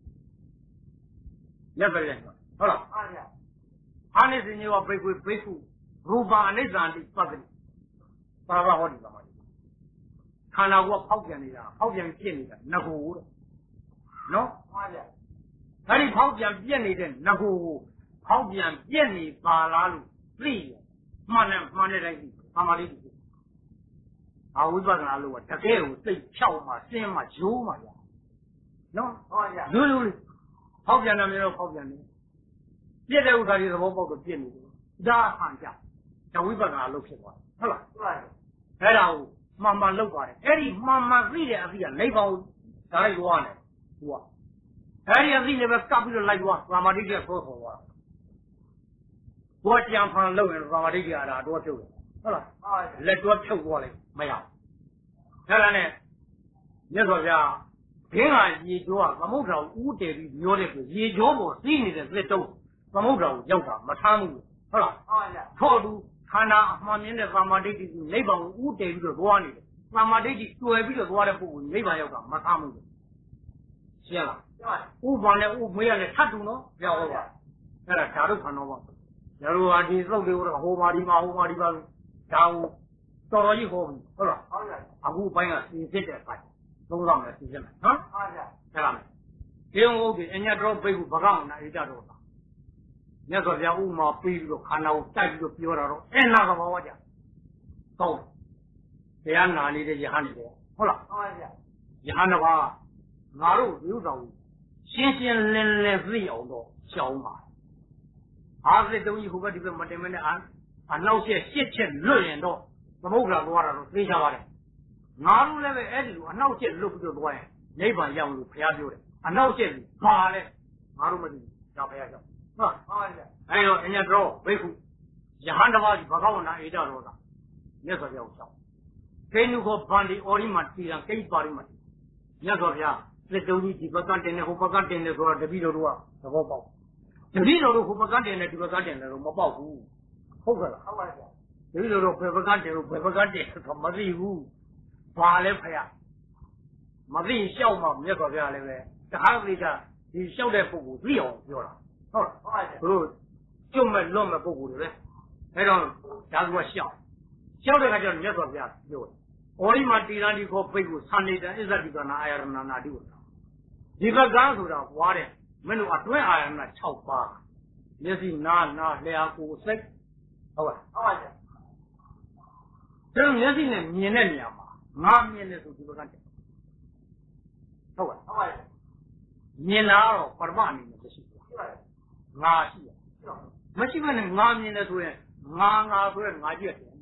ရက်ပဲလေဟုတ်လားဟုတ်ပါဗျာအာနိစ္စညောဘိက္ခုဘိက္ခုရူပအနိစ္စံတိပတ္တိပါပါဟောဒီပါမှာခန္ဓာကိုယ်ဖောက်ပြန်နေတာဖောက်ပြန်ပြည့်နေတာငကိုတဲ့နော်မှန်ပါဗျာဒါဒီဖောက်ပြန်ပြည့်နေတဲ့ငကိုကိုဖောက်ပြန်ပြည့်နေပါလားလို့သိရမှန်တယ်မှန်တဲ့တိုင်းသိပါမလေးသိအာဝိပဿနာလို့ကတကယ်ကိုသိဖြောက်မှစင်းမှရိုးမှဗျာနော်ဟုတ်ပါဗျာရိုးရိုးလေးဖောက်ပြန်တယ်မျိုးတော့ဖောက်ပြန်တယ်ပြည့်တဲ့ဥစ္စာတွေသဘောပေါက်တော့ပြည့်နေတယ်ဒါအမှန်ကြဒါဝိပဿနာလို့ဖြစ်သွားတယ်ဟုတ်လားဟုတ်ပါဗျာအဲ့ဒါကိုမှန်မှန်လောက်ပါတယ်အဲ့ဒီမှန်မှန်သိတဲ့အသိကနိဗ္ဗာန်ကိုဒါလိုက်သွားတယ်သူကအဲ့ဒီအသိလည်းပဲကပ်ပြီးတော့လိုက်သွားသမာဓိကျဆောဆောသွားဘောကြံဖန်လောက်ရင်သမာဓိကျအဲ့ဒါတော့ဖြုတ်တယ်ဟုတ်လားလက်တော့ဖြုတ်သွားလိုက်မရအဲ့ဒါနဲ့မြတ်စွာဘုရားဘင်းဟာရေကျော်ကသမုဒ္ဒရာကိုဦးတည်ပြီးပြောတဲ့ကိုရေကျော်ပေါ်စီးနေတဲ့သစ်တုံးသမုဒ္ဒရာကိုရောက်တာမထမ်းဘူးဟုတ်လားဟုတ်ပါဗျာထို့သူခန္ဓာအမှန်မြင်တဲ့သမာဓိတိကိုနိဗ္ဗာန်ကိုဦးတည်ပြီးတော့သွားနေတယ်သမာဓိတိတွေ့ပြီးတော့သွားတဲ့ပုဂ္ဂိုလ်နိဗ္ဗာန်ရောက်တာမထမ်းဘူးရှင်းလားဥပ္ပါနဲ့ဥမေးရနဲ့ထပ်တူနော်ပြောဟုတ်ပါအဲ့ဒါဓာတုခန္ဓာပါရလိုဟာဒီသုတ်တွေကိုဟိုမာဒီမာဟိုမာဒီမာဒါကိုတော်တော်ကြီးဟောပြီဟုတ်လားဟုတ်ပါအခုပိုင်းကစီစစ်တဲ့ပိုင်းသုံးဆောင်နဲ့စီစစ်မယ်နော်ဟုတ်ပါအဲ့ဒါမယ်ဒီုံဟုတ်ပြီအညတ်တော်ဘိက္ခုဘဂဝနာဣဒတော်တာမြတ်စွာဘုရားဥမာပြီးပြီးတော့ခန္ဓာကိုတိုက်ပြီးတော့ပြောတာတော့အဲ့နာကဘာဝကြကောင်းတရားနာနေတဲ့ယဟန်တွေဟုတ်လားဟုတ်ပါဗျာယဟန်တစ်ပါးငါတို့ဒီဥစ္စာကိုရှင်းရှင်းလင်းလင်းသိအောင်တော့ရှောင်းပါအားစစ်တုံးကြီးဟိုဘက်ဒီဘက်မတင်မနဲ့အနောက်ချက်ရှစ်ချက်လွတ်ရင်တော့သမုဒ္ဒရာသွားတာတော့သိချပါတယ်ငါတို့လည်းပဲအဲ့ဒီလိုအနောက်ချက်လွတ်ပြီးတော့သွားရင်နိဗ္ဗာန်ရောက်လို့ဘုရားပြောတယ်အနောက်ချက်ဘာလဲငါတို့မသိဘူးဒါဘုရားကြောင့်ဟုတ်ဟုတ်ပါဗျာအဲ့တော့အညတ်တော်ဘိက္ခုယဟန်တစ်ပါးဒီဘဂဝနာဣဒတော်တာမြတ်စွာဘုရားကိုရှောင်းကိနုခောဗန္ဒီအော်ရီမတီရံကိပါရီမတီမြတ်စွာဘုရားလက်တုံးကြီးဒီဘက်ကတင်နေဟိုဘက်ကတင်နေဆိုတော့တပည့်တော်တို့ကသဘောပေါက်တပည့်တော်တို့ဟိုဘက်ကတင်နေဒီဘက်ကတင်နေတော့မပေါက်ဘူးဟုတ်ကဲ့လားဟုတ်ပါဗျာတပည့်တော်တို့ဘယ်ဘက်ကတင်လို့ဘယ်ဘက်ကတင်ဆိုမသိဘူးဘာလဲဖယားမသိရှောက်မှမြတ်စွာဘုရားလည်းပဲတခါသိချာဒီရှောက်တဲ့ပုဂ္ဂိုလ်သိအောင်ပြောတာဟုတ်လားဟုတ်ပါဗျာတို့ကျွတ်မဲ့လွတ်မဲ့ပုဂ္ဂိုလ်တွေပဲအဲ့တော့ဒါကရှောက်ရှောက်တဲ့ခါကျတော့မြတ်စွာဘုရားပြောတယ်ဩရိမတိရန်ဒီခောဘိက္ခုသန္နေတာအစ္ဆတိကနာအာယရဏနာတိဝတ္တဒီဘက်ကဆိုတာဝါတဲ့မင်းတို့အတွင်းအာယရဏ၆ပါးမျက်စိနားနားလျှာကိုယ်စိတ်ဟုတ်ပါဟုတ်ပါဗျာဒါမျက်စိနဲ့မြင်တဲ့နေရာမှာငါမြင်တယ်ဆိုဒီဘက်ကတည်းဟုတ်ပါဟုတ်ပါမြင်လာတော့ပရမအနေနဲ့မရှိဘူးငါရှိတယ်မရှိဘဲနဲ့ငါမြင်တယ်ဆိုရင်ငါငါဆိုရင်ငါကြည့်တယ်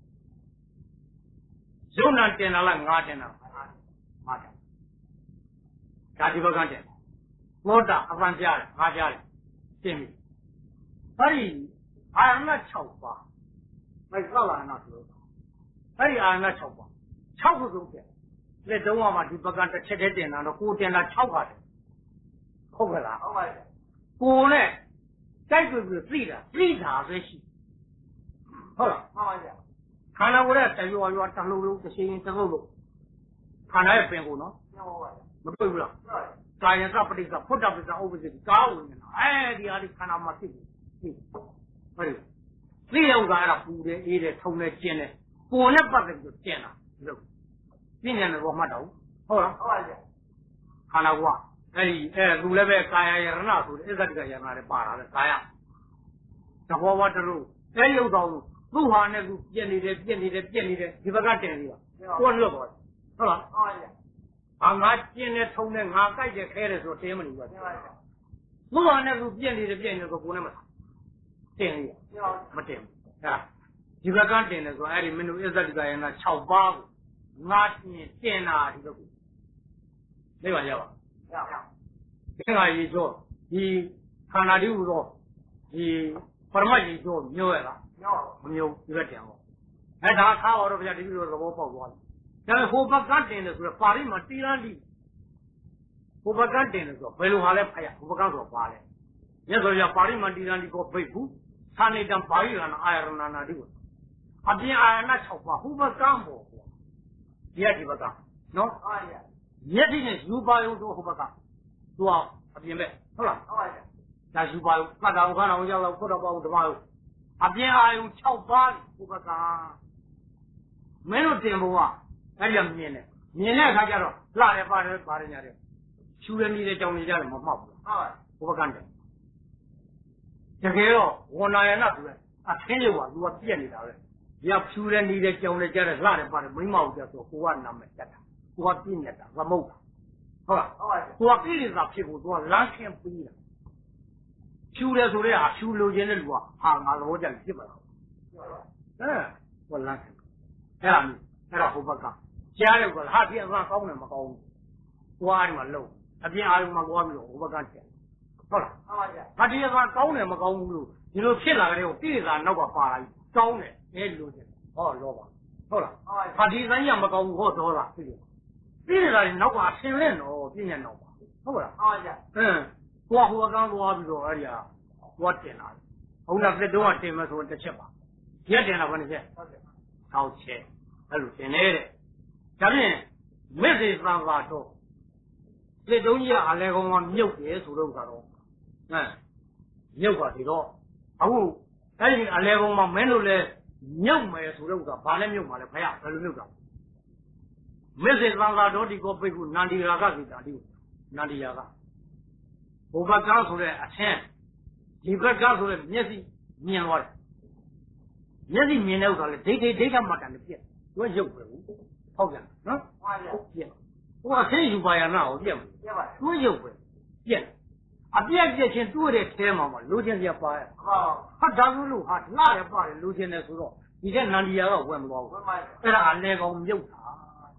ယုံနာတင်လာလားငါတင်လာငါတင်ဒါဒီဘက်ကတင်ဘောတာအပန်းကြားတယ်ငါကြားတယ်တင်ပြီအဲ့ဒီအာရဏ၆ပါးမိုက်ကောက်လာနာဆိုလို့အဲ့ဒီအာရဏ၆ပါး၆ခုဆုံးတယ်လက်တုံးကမှဒီဘက်ကတစ်ချက်တည်းတင်လာတော့ကိုတင်လာ၆ပါးတယ်ဟုတ်ကဲ့လားဟုတ်ပါရဲ့ကိုနဲ့တိုက်တွေ့ပြီးသိတာသိတာပဲရှိဟုတ်လားဟုတ်ပါရဲ့ခန္ဓာကိုယ်ရဲ့တရွာရွာတလုံးလုံးတစ်ချိန်တစ်လုံးလုံးခန္ဓာရဲ့ပင်ကိုနော်မတွေ့ဘူးလားကာယကပဋိစ္စဖုဒ္ဓပစ္စဥပ္ပစိကာဝိညာဏအဲဒီဟာဒီခန္ဓာမှာသိပြီသိဟုတ်တယ်သိရဥစ္စာအဲ့ဒါပူတယ်အေးတယ်ထုံတယ်ကျင်းတယ်ကိုယ်နဲ့ပတ်သက်ပြီးကျင်းတာလို့ပြင်းတယ်တော့မှတ်တော့ဟုတ်လားဟုတ်ပါပြီခန္ဓာကအဲ့ဒီအဲသူလည်းပဲကာယယရဏဆိုတဲ့အစ္ဆတိကယရဏတွေပါတာလေကာယသဘောဝတ္တလို့အဲ့ဒီဥစ္စာကိုသူ့ဟာနဲ့သူပြက်နေတယ်ပြက်နေတယ်ပြက်နေတယ်ဒီဘက်ကတင်နေတာကိုယ်လွတ်သွားတယ်ဟုတ်လားဟုတ်ပါပြီအာငါကျင်းနဲ့ထုံနဲ့ငါကြိုက်တယ်ခဲတယ်ဆိုတင်းမနေဘူးသူ့ဟာနဲ့သူပြက်နေတယ်ပြက်နေတယ်ဆိုကိုယ်နဲ့မတင်ရမတင်ဘူးအဲ့ဒါဒီဘက်ကတင်တယ်ဆိုအဲ့ဒီမင်းတို့အစ္ဆတိကယရဏ၆ပါးကိုငါတင်တင်တာဒီဘက်ကိုသိပါကြပါရပါသင်္ခါရေကျော်ဒီခန္ဓာတိဟူသောဒီပရမတ်ရေကျော်မျိုးရလားမမျိုးဒီဘက်တင်တော့အဲဒါခါတော့ဗျာဒီလိုသဘောပေါက်သွားတယ်ဒါပေမဲ့ဟိုဘက်ကတင်တယ်ဆိုတော့ပါဠိမှာတိရန်တိဟိုဘက်ကတင်တယ်ဆိုတော့ဘယ်လိုဟာလဲဖတ်ရဟိုဘက်ကဆိုပါလဲမြတ်စွာဘုရားပါဠိမှာတိရန်တိကိုဘိတ်ဘူးသာနေတံပါဠိကနာအာရဏနာတိကိုအပြင်အာရဏ၆ပါးဟိုဘက်ကပေါ့ကွာဒီကဒီဘက်ကနော်အားရမျက်စိနဲ့ယူပါယုံဆိုဟိုဘက်ကသူကအပြင်ပဲဟုတ်လားဟုတ်ပါရဲ့ဒါယူပါယုံပတ်တော်ခါတော်ရောက်တော့ဖုတ်တော်ပေါ့ဓမ္မယုံအပြင်အာယုံ၆ပါးဟိုဘက်ကမင်းတို့တင်ဖို့ကအဲ့ဒီမြင်တယ်မြင်တဲ့အခါကျတော့လှတယ်ပါတယ်ပါတယ်ညာတယ်ဖြူရနေတဲ့ကြောင်နေကြတယ်မမှောက်ဘူးဟုတ်ပါဟိုဘက်ကတည်းတကယ်တော့ဝဏ္ဏယနာဆိုတဲ့အသင်းရုပ်ကသူကပြက်နေတာပဲဒီကဖြူရနေတဲ့ကြောင်နေကြတယ်လှတယ်ပါတယ်မိမောက်ကြဆိုကိုကနာမည်တက်တာကိုကပြင်းနေတာသမုတ်တာဟုတ်လားဟုတ်ပါဘူးကိုကကိလေသာဖြစ်ဖို့သူကလမ်းခင်းပြီးတာဖြူတယ်ဆိုတဲ့ဟာဖြူလိုချင်တဲ့လူကဟာငါသဘောကျပြီဖြစ်ပါလားအဲဟိုလမ်းခင်းအဲ့ဒါမျိုးအဲ့ဒါဟိုဘက်ကကြားတယ်ကဟာပြအမှကောင်းတယ်မကောင်းဘူးကိုကအဲ့ဒီမှာလုံအပြင်အာရုံမှာသွားပြီးတော့ဟိုဘက်ကကျန်ဟုတ်လားဟုတ်ပါဗျာဟာဒီကကောင်းတယ်မကောင်းဘူးလို့ဒီလိုဖြစ်လာကြတဲ့ကိုကိလေသာနောက်ကပါလာပြီကောင်းတယ်အဲ့လိုချင်ဟောလောပါဟုတ်လားဟာဒီဆိုင်ရမကောင်းဘူးဟောဒေါသဖြစ်တယ်ပြည်နေတာနောက်ကဆင်းလဲတော့ပြင်းရတော့ပါဟုတ်လားဟုတ်ပါဗျာအင်းကိုကဟိုအကန်းသွားပြီးတော့အဲ့ဒီဟာသွားတင်လာတယ်ဟုတ်လားပြတော့တင်မဆိုတစ်ချက်ပါရက်တင်လာဘာနဲ့ချက်ဟုတ်တယ်ထောက်ချက်အဲ့လိုတင်နေတဲ့ဒါဖြင့်မစ္စေသံဃာတော့လက်တုံးကြီးကအလဲကောင်ကမြုပ်တယ်ဆိုတော့ကတော့ဟမ်မြုပ်ပါဒီတော့အခုအဲ့ဒီအလဲကောင်မှာမင်းတို့လဲမြုပ်မယ်ဆိုတော့ကဘာလဲမြုပ်မှာလဲဖယားဘယ်လိုမြုပ်တာမစ္စေသံဃာတော်ဒီကိုပိတ်ခုနန္ဒီရာကကိတာဒီနန္ဒီရာကဘုဘကဆိုတဲ့အထင်းဒီဘက်ကဆိုတဲ့မျက်စိမြင်သွားတယ်မျက်စိမြင်တဲ့ဥစ္စာလေဒိဋ္ဌိဒိဋ္ဌမှတ်တယ်ပြက်သူကရုပ်ပဲဟုတ်ကြနော်ဟုတ်ပါပြက်ဟိုအထင်းယူပါရနာကိုပြက်မှာပြက်ပါသူရုပ်ပဲပြက်အပြက်ပြက်ချင်းသူ့ရဲ့ထဲမှာမလိုချင်ပြပါရဲ့ဟုတ်ဟာဒါဆိုလို့ဟာလှရပါတယ်လိုချင်တယ်ဆိုတော့ဒီကနန္ဒီရာကဝယ်မသွားဘူးအဲ့ဒါအလဲကောင်မြုပ်တာ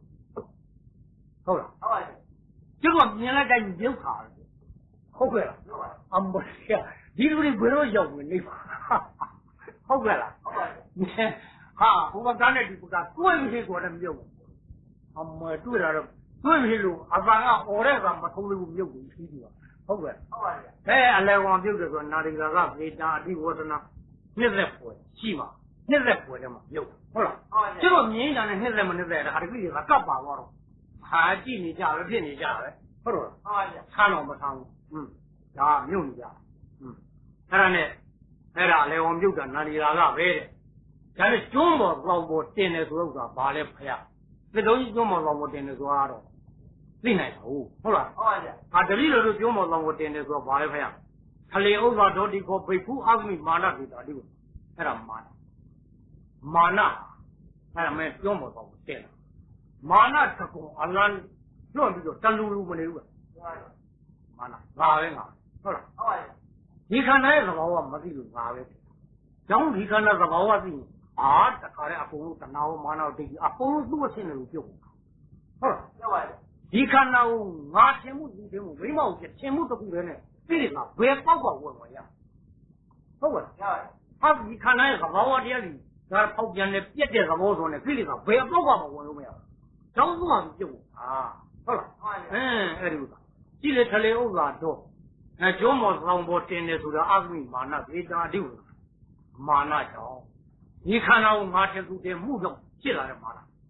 ဟုတ်လားဟုတ်ပါပြီကျုပ်ကမြင်လိုက်တိုင်းမြုပ်ခါတယ်ဟုတ်ကဲ့လားအမရဒီလိုတွေဘယ်တော့ရောက်ဝင်နေပါဟုတ်ကဲ့လားဟုတ်ပါပြီဟာဘုရားကလည်းဒီကတွေးမရှိဆိုတော့မြုပ်အမတွေ့တာတော့တွေးမရှိလို့အပန်ကអော်တဲ့ကမထုံးလို့မြုပ်ဘူးပြီးပြီဟုတ်ကဲ့ဟုတ်ပါပြီအဲအလဲကောင်မြုပ်တယ်ဆိုနာရီကာကဗေတာအဓိဝဒနာနှစ်သက်ပွဲရှိပါနှစ်သက်ပွဲထဲမှာမြုပ်ဟုတ်လားကျုပ်မြင်တာနဲ့နှစ်သက်မနှစ်သက်တာဒါတတိကကပ်ပါသွားတော့ဟာကြည့်နေကြပဲဖြစ်နေကြပဲဟုတ်တော့ဟုတ်ပါဗျာဆန်းတော့မဆန်းဘူးอืมဒါမြုပ်နေကြอืมအဲ့ဒါနဲ့အဲ့ဒါလေဝန်မြုပ်တာနာလီရာကပဲတဲ့ဒါနဲ့ကျွန်းပေါ်ပေါင်ပေါ်တင်တယ်ဆိုတော့ကဘာလဲဖယားသတုံးကြီးကျွန်းပေါ်ပေါင်ပေါ်တင်တယ်ဆိုတော့သိနိုင်တာဟုတ်ဟုတ်လားဟုတ်ပါဗျာဟာတတိလိုလိုကျွန်းပေါ်ပေါင်ပေါ်တင်တယ်ဆိုတော့ဘာလဲဖယားခလေဥစ္စာတော်ဒီကိုဘိက္ခုအာဂမိမာနဒေတာဒီကိုအဲ့ဒါမာနမာနအဲ့ဒါမဲကျွန်းပေါ်ပေါင်ပေါ်တင်တယ်မာနတကုံအလန်းလွန့်ပြီးတော့တလူလူမနေဘူးမာနငါပဲငါဟုတ်လားဟုတ်ပါရဲ့ဒီခန္ဓာရဲ့သဘောကမသိလို့ငါပဲကျောင်းဒီခန္ဓာသဘောကသိရင်အာတခါတည်းအကုန်လုံးတဏှာဝမာနဒိဋ္ဌိအကုန်လုံးသူ့အဆင့်တွေကိုပြုတ်ဟုတ်လားဟုတ်ပါရဲ့ဒီခန္ဓာကိုငါသင်မှုဒီသင်မှုမိမောက်သင်မှုတစ်ခုတည်းနဲ့ပြည့်နေတာဘယ်ပေါက်ပေါက်ဝင်ဝင်ရဟုတ်ပါရဲ့ဟာဒီခန္ဓာရဲ့သဘောတရားကြီးဒါပေါက်ပြန်တဲ့ပြက်တဲ့သဘောဆိုနဲ့ပြည့်နေတာဘယ်ပေါက်ပေါက်မဝင်လို့မရဘူးကျောင်းသွားပြီးပြုတ်အာဟုတ်လားအင်းအဲ့ဒီဥစ္စာကြည့်လေထလေဥစ္စာတော့အဲကျုံးမော်ဆောင်ပေါ်တင်တယ်ဆိုတာအာဂမိမာနဒေတာအဓိဝမာနကြောင့်ဒီခန္ဓာကိုငါထင်သူတင်မှုတော့ဖြစ်လာတဲ့မာန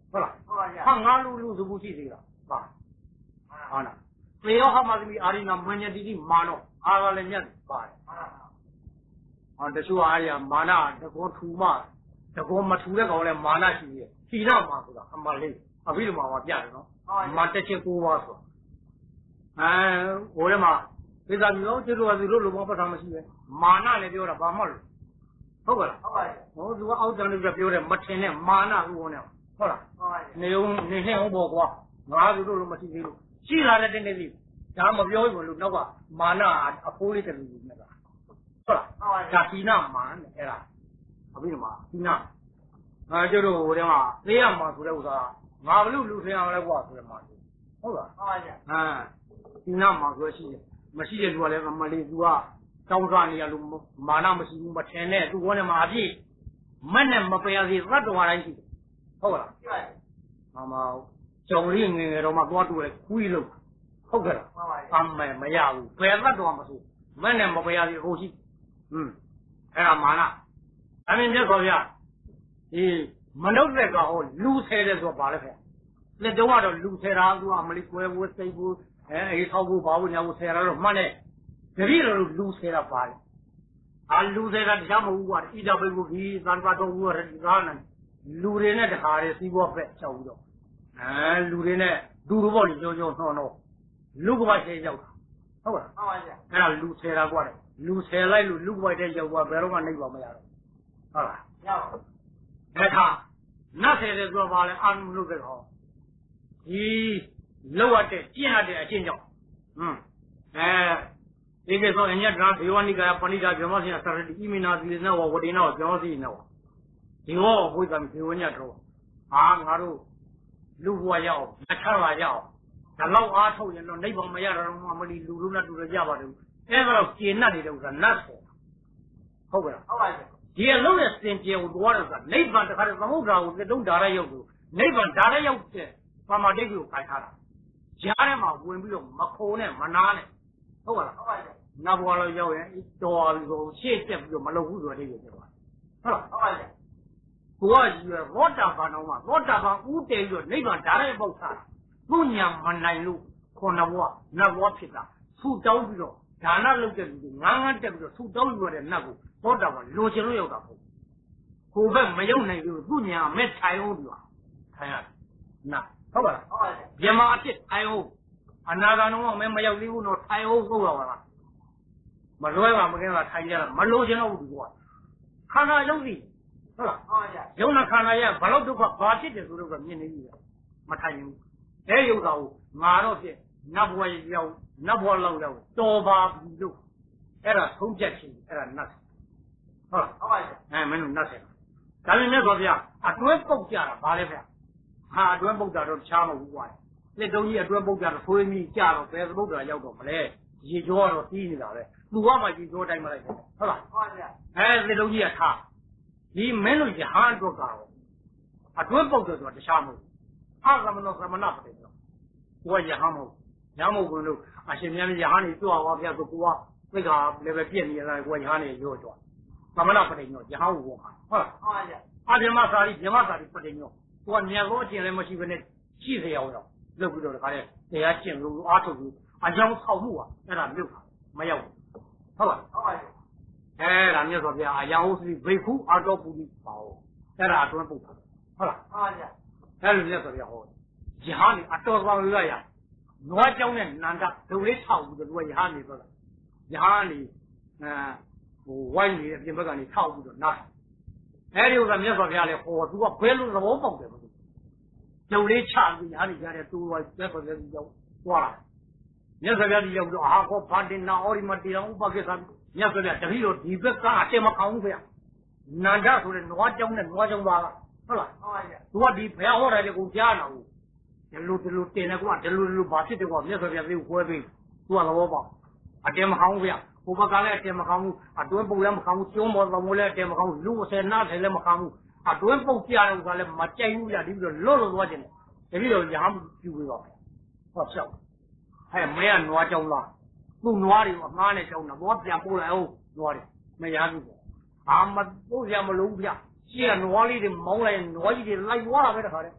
ဟုတ်လားဟာငါလူလူသဘူးရှိသေးလားပါဟုတ်လားသေရောဟာမသမီးအာရိနာမွန်ညတိတိမာနောအားကလည်းမြတ်ပါတယ်ဟောတချို့အားရမာနတကောထူမတကောမထူတဲ့ကောင်လည်းမာနရှိရဲ့သီလမှာဆိုတာအမှန်လေးအဘိဓမ္မာမှာပြတယ်နော်မာတက်ချက်ကိုပါဆိုအဲဟိုထဲမှာသေသာမျိုးတို့တို့ကသူတို့လိုဘောပတ်တာမရှိပဲမာနလည်းပြောတာဘာမှလို့ဟုတ်ကဲ့လားဟုတ်ပါရဲ့ဟောသူကအောက်တန်းလေးပြပြောတယ်မထင်နဲ့မာနဥဝင်နဲ့ဟုတ်လားဟုတ်ပါရဲ့နေုံနေနှင်းဟုတ်ပေါ့ကွာငါတို့တို့လိုမရှိသေးလို့ရှိလာတဲ့တင်းနေပြီဒါမပြောဘူးလို့နောက်ကမာနအဖိုးလေးတလူလူနဲ့ကဟုတ်လားဟုတ်ပါရဲ့ဒါသီနာမာနအဲ့ဒါအဘိဓမ္မာသီနာအဲကျတို့ဟိုထဲမှာသိရမှာဆိုတဲ့ဥစ္စာငါဘလို့လူထင်အောင်လဲကွာဆိုတဲ့မှာဟုတ်လားဟုတ်ပါရဲ့ဟမ်သီနာမှာဆိုရှိတယ်မရှိတဲ့လူကလည်းမလေးသူကတောင်းစားနေရလို့မာနမရှိဘူးမထင်နဲ့သူကလည်းမအပြည့်မနဲ့မပယ်ရစီသတ္တဝါတိုင်းရှိတယ်ဟုတ်ကလားရှိပါတယ်မမကြောင်လေးငယ်ငယ်တော့မှသွားတူတယ်ခွေးလို့ဟုတ်ကဲ့လားအမေမရဘူးပယ်သတ္တဝါမဆိုမနဲ့မပယ်ရစီဟိုရှိဟွန်းအဲ့ဒါမာနအမင်းမြတ်စွာဘုရားဒီမနုဿက်ကဟောလူဆဲတယ်ဆိုတော့ဗာလဲခင်လက်တုံးကတော့လူဆဲတာသူကမလေးကွဲဘူးစိတ်ဘူးအဲအေးထောက်ဖို့ဘာလို့ညာဖို့ဆဲတာတော့မှတ်နဲ့တပည့်တော်လူဆဲတာပါလေအာလူဆဲတာတရားမဟုတ်ဘူးကွာဣဒဘိကုဒီသံဃာတော်ဘူးရဒီကားနဲ့လူတွေနဲ့တခါတည်းစီးပွားဖက်ချောက်ပြီးတော့အဲလူတွေနဲ့ဒူတို့ပေါ့လေကြောကြောနှောနှောလူကဘာဆဲရောက်တာဟုတ်လားဟုတ်ပါဗျာအဲ့ဒါလူဆဲတာကွာလေလူဆဲလိုက်လို့လူကဘာတဲ့ရောက်သွားဘယ်တော့မှနှိပ်ပါမရတော့ဟုတ်လားရပါဘူးအဲ့ဒါနတ်ဆဲတယ်ဆိုတော့ဗာလဲအာနုလို့ပဲဟောဒီလောက်ရတဲ့ကျင့်ရတဲ့အချင်းကြောင့်ဟွန်းအဲဒီကေသောအညတရာဒေဝနိကာယပဏိတာဗြဟ္မစီယသရတိဣမိနာသီလနဲ့ဝဝတိနောဗြဟ္မစီနဲ့ဒီဟောဘုရားဒေဝညတော်ဟာငါတို့လူဘဝရအောင်မထပါရအောင်ဒါလောက်အားထုတ်ရင်တော့နိဗ္ဗာန်မရတော့မှမလီလူလူနဲ့တူရကြပါဘူးအဲဒါတော့ကျင့်တ်နေတဲ့ဥစ္စာနတ်ဆိုဟုတ်ကဲ့ဟုတ်ပါပြီဒီအလုံးနဲ့စင်ကြယ်ကိုတွားတယ်ဆိုတာနိဗ္ဗာန်တခါတည်းသမုဒ္ဒရာကိုလက်တုံးဓာရရောက်ကိုနိဗ္ဗာန်ဓာရရောက်တဲ့ပါမတိတ်ကိုခိုင်ထားတာကြားထဲမှာဝင်ပြီးတော့မခုံနဲ့မနာနဲ့ဟုတ်ပါလားဟုတ်ပါပြီနတ်ဘဝလောက်ရောက်ရင်တော်ပြီကိုရှေ့တက်ပြီးတော့မလုပ်ဘူးဆိုတဲ့အိမ်ကိုပြောတာဟုတ်လားဟုတ်ပါပြီကိုကကြီးရရောတာဘာနောင်မှာရောတာဘာဥတည်ပြီးတော့နိဗ္ဗာန်ဓာရရောက်တာသူ့ညာမနိုင်လို့ခေါဏဘဝနတ်ဘဝဖြစ်တာသူ့တောင်းပြီးတော့ဒါနလုပ်တဲ့လူငန်းငန်းတက်ပြီးတော့သူ့တောင်းပြီးတော့တဲ့နတ်ကိုရောတာဘာလိုချင်လို့ရောက်တာပေါ့ကိုဘက်မရောက်နိုင်ဘူးသူ့ညာမဲ့ထိုင်အောင်ပြီးတော့ထိုင်ရတယ်နတ်ဟုတ်ပါလားဟုတ်ပါပြီမြမအဖြစ်ထိုင်အောင်အနာဂါနောမဲမရောက်သေးဘူးတော့ထိုင်အောင်ဟုတ်ပါလားမလွဲပါမကင်းတာထိုင်ကြတာမလို့ချင်တော့ဘူးဒီကွာခန္ဓာယုတ်စီဟုတ်လားဟုတ်ပါဗျာယုံနာခန္ဓာရဲ့ဘလောက်ဒုက္ခဘာဖြစ်တယ်ဆိုတော့မြင်နေပြီမထိုင်ဘူးအဲယုတ်တာကိုငါတော့ဖြစ်နတ်ဘဝရောက်နတ်ဘဝလောက်ရောက်တော်ပါပြီလို့အဲ့ဒါသုံးချက်ချင်းအဲ့ဒါနတ်ဟုတ်လားဟုတ်ပါဗျာအဲမင်းတို့နတ်တယ်ဒါပေမဲ့ဆိုဗျာအတွဲပုတ်ကြတာဘာလဲဗျာဟာအတွဲပုတ်တာတော့ချားမဟုတ်ဘူးကွာလက်တုံးကြီးအတွဲပုတ်ကြတော့ဆိုးမိကြတော့ဘယ်သမုဒ္ဒရာရောက်တော့မလဲရေကြောကတော့တီးနေတာပဲသူကမှရေကြောတိုင်းမလိုက်ဘူးဟုတ်လားဟုတ်ပါဗျာအဲလက်တုံးကြီးကထားဒီမင်းတို့ရဟန်းအတွက်ကတော့အတွဲပုတ်တယ်ဆိုတာတခြားမဟုတ်အာသမနောသမဏပတိတော့ကိုကရဟန်းမဟုတ်ရဟန်းမဟုတ်ဘူးလို့အရှင်မြတ်ရဟန်းကြီးကြွားပါဗျာဆိုကိုကသိကလည်းပဲပြည့်နေရတယ်ကိုကရဟန်းကြီးရောကြွားသမဏပတိညောရဟန်းဝေါ်ဟုတ်လားဟုတ်ပါဗျာအပြမသာရီပြမသာရီပတိညောကိုကမြန်လို့အကျင့်လည်းမရှိဘဲနဲ့ရှိစေအောင်တော့လုပ်ပြီးတော့တခါလေတရားကျင့်လို့အားထုတ်လို့အကြောင်းဆောက်မှုอ่ะအဲ့ဒါမြုပ်တာမရောက်ဘူးဟုတ်ပါဟုတ်ပါအဲ့ဒါမြတ်စွာဘုရားအယောင်စီဘိက္ခုအာတော်ပူလိပါဦးအဲ့ဒါအတွန်းပုတ်တာဟုတ်လားဟုတ်ပါဗျာအဲ့လိုမြတ်စွာဘုရားဟောယဟန်နေအတော်ကောင်ရရနွားကြောင်းနဲ့နန္ဒဒုလေးထောက်ပြီးတော့သူကယဟန်နေဆိုတာယဟန်နေအဲဟိုဝိုင်းနေအပြင်ဘက်ကနေထောက်ပြီးတော့နားအဲ့ဒီဥစ္စာမြတ်စွာဘုရားလည်းဟောသူကဘယ်လိုသဘောပေါက်တယ်လို့ကျုံလေးချပြီးရားနေကြတဲ့တူဝါမြတ်စွာဘုရားကြီးရောက်သွားတာမြတ်စွာဘုရားကြီးရောက်တော့အာခေါဘာတင်နာအော်ဒီမတီတော်ဥပကိစ္စမြတ်စွာဘုရားတပည့်တော်ဒီဘက်ကအတင်မကောင်းဘူးဗျာနန္ဒဆိုတဲ့နွားကြောင်းနဲ့နွားကြောင်းပါလားဟုတ်လားဟုတ်ပါရဲ့သူကဒီဘုရားဟောတယ်လေကိုကြားနာဘူးဒီလိုဒီလိုတင်တယ်ကွာဒီလိုဒီလိုဘာဖြစ်တယ်ကွာမြတ်စွာဘုရားသိကိုခွဲပေးသူကသဘောပေါက်အတင်မကောင်းဘူးဗျာဟိုဘက်ကလည်းအတင်မကောင်းဘူးအတွင်းပုတ်လည်းမကောင်းဘူးကျုံးပေါ်တော်လည်းအတင်မကောင်းဘူးလူဆယ်နာတယ်လည်းမကောင်းဘူးအတွင်းပုတ်ပြတဲ့ဥစ္စာလည်းမကြိုက်ဘူးဗျာဒီပြီးတော့လွတ်လွတ်သွားခြင်းတပည့်တော်ရဟန်းပြူပြီးတော့ဟောဖြောက်ဟဲ့မင်းကနွားကြောင်းလားသူ့နွားတွေကိုအငှားနဲ့ကြောင်းတာဘောပြန်ပို့လိုက်အောင်နွားတွေမရဘူးပေါ့အာမပို့ရမလို့ဗျရှေ့ကနွားလေးတွေမောင်းလိုက်နွားကြီးတွေလိုက်သွားတာပဲတခါတည်း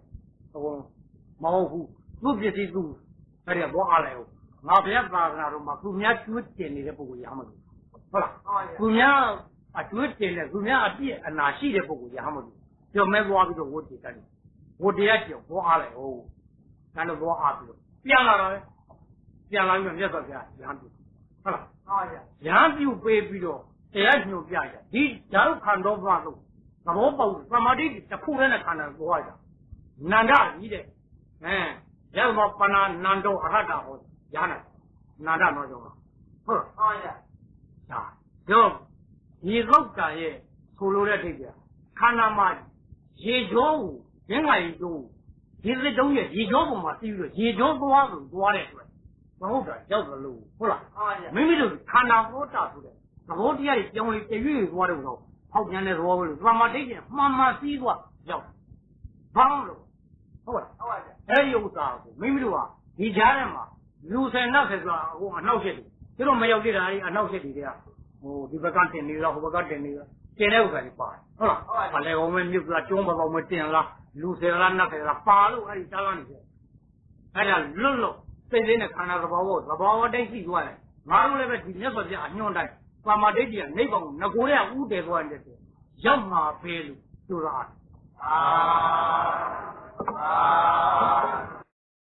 ဟိုမဟုတ်ဘူးသူ့ပစ္စည်းသူအဲ့ဒါဘောအားလိုက်ငါဘုရားသာသနာတော်မှာသူများကျွတ်တင်နေတဲ့ပုဂ္ဂိုလ်ရမှာလို့ဟုတ်လားသူများအကျွတ်တင်တဲ့သူများအပြည့်အနာရှိတဲ့ပုဂ္ဂိုလ်ရမှာလို့ပြောမဲသွားပြီးတော့ဝတ်တည်တယ်ဝတ်တရားကျော်ဘောအားလိုက်ဟုတ်ဒါတော့ဘောအားပြီးတော့ပြန်လာတော့ပြန်လာပြီးတော့မြတ်စွာဘုရားရဟန်းပြုဟုတ်လားရဟန်းပြုပေးပြီးတော့တရားညွှန်ပြကြဒီဓာတ်ခန္ဓာဘဝလို့သဘောပေါက်သမာဓိတစ်ခုနဲ့ခန္ဓာသွားကြနန္ဒကြီးတဲ့အဲရသောပဏာနန္ဒောအရဟတဟောရဟနာနန္ဒတော့ကြောင်းဟုတ်လားဟုတ်ရဒါတော့ဒီလောကရဲ့ဆိုလိုတဲ့ဒိဋ္ဌိခန္ဓာမှာရေကြောကိုရင်းငါရေကြောဒီစစ်တုံးရဲ့ရေကြောပုံမှာပြီးပြီးတော့ရေကြောသွားဆိုသွားတဲ့အတွက်မဟုတ်တာရောက်သလိုဟုတ်လားမိမိတို့ခန္ဓာဟောတာဆိုတဲ့သဘောတရားတွေကြောင်းလေးတရွေ့သွားတယ်တော့ဟောက်ပြန်တဲ့သဘောပဲလို့သမာဓိကျမှန်မှန်ပြီးသွားရောက်ဘာလို့ဟုတ်လားဟုတ်ပါဗျအဲ့ဒီဥစ္စာကိုမိမိတို့ကဒီကြားထဲမှာလူဆယ်နောက်ဆက်ဆိုတာဟိုအနောက်ဆက်တယ်သူတို့မရောက်သေးတာအဲ့အနောက်ဆက်တွေကဟိုဒီဘက်ကတင်နေတော့ဟိုဘက်ကတင်နေတော့တင်တဲ့ဥစ္စာတွေပါတယ်ဟုတ်လားဟုတ်ပါလေဘုံမဲ့မြုပ်လားကျုံးမပေါင်းမတင်လားလူဆယ်လားနောက်ဆက်လားပါလို့အဲ့ဒီကြားကနေတယ်အဲ့ဒါလွတ်လွတ်စိတ်လေးနဲ့ခန္ဓာသဘောကိုသဘောတိတ်ရှိသွားတယ်ငါတို့လည်းပဲဒီမြတ်စွာဘုရားအညွှန်တိုင်းပါမဒိဋ္ဌိကနိဗ္ဗာန်ကိုငကိုရဥတည်သွားတယ်ရောက်မှာပဲလို့ဆိုတာအာအာ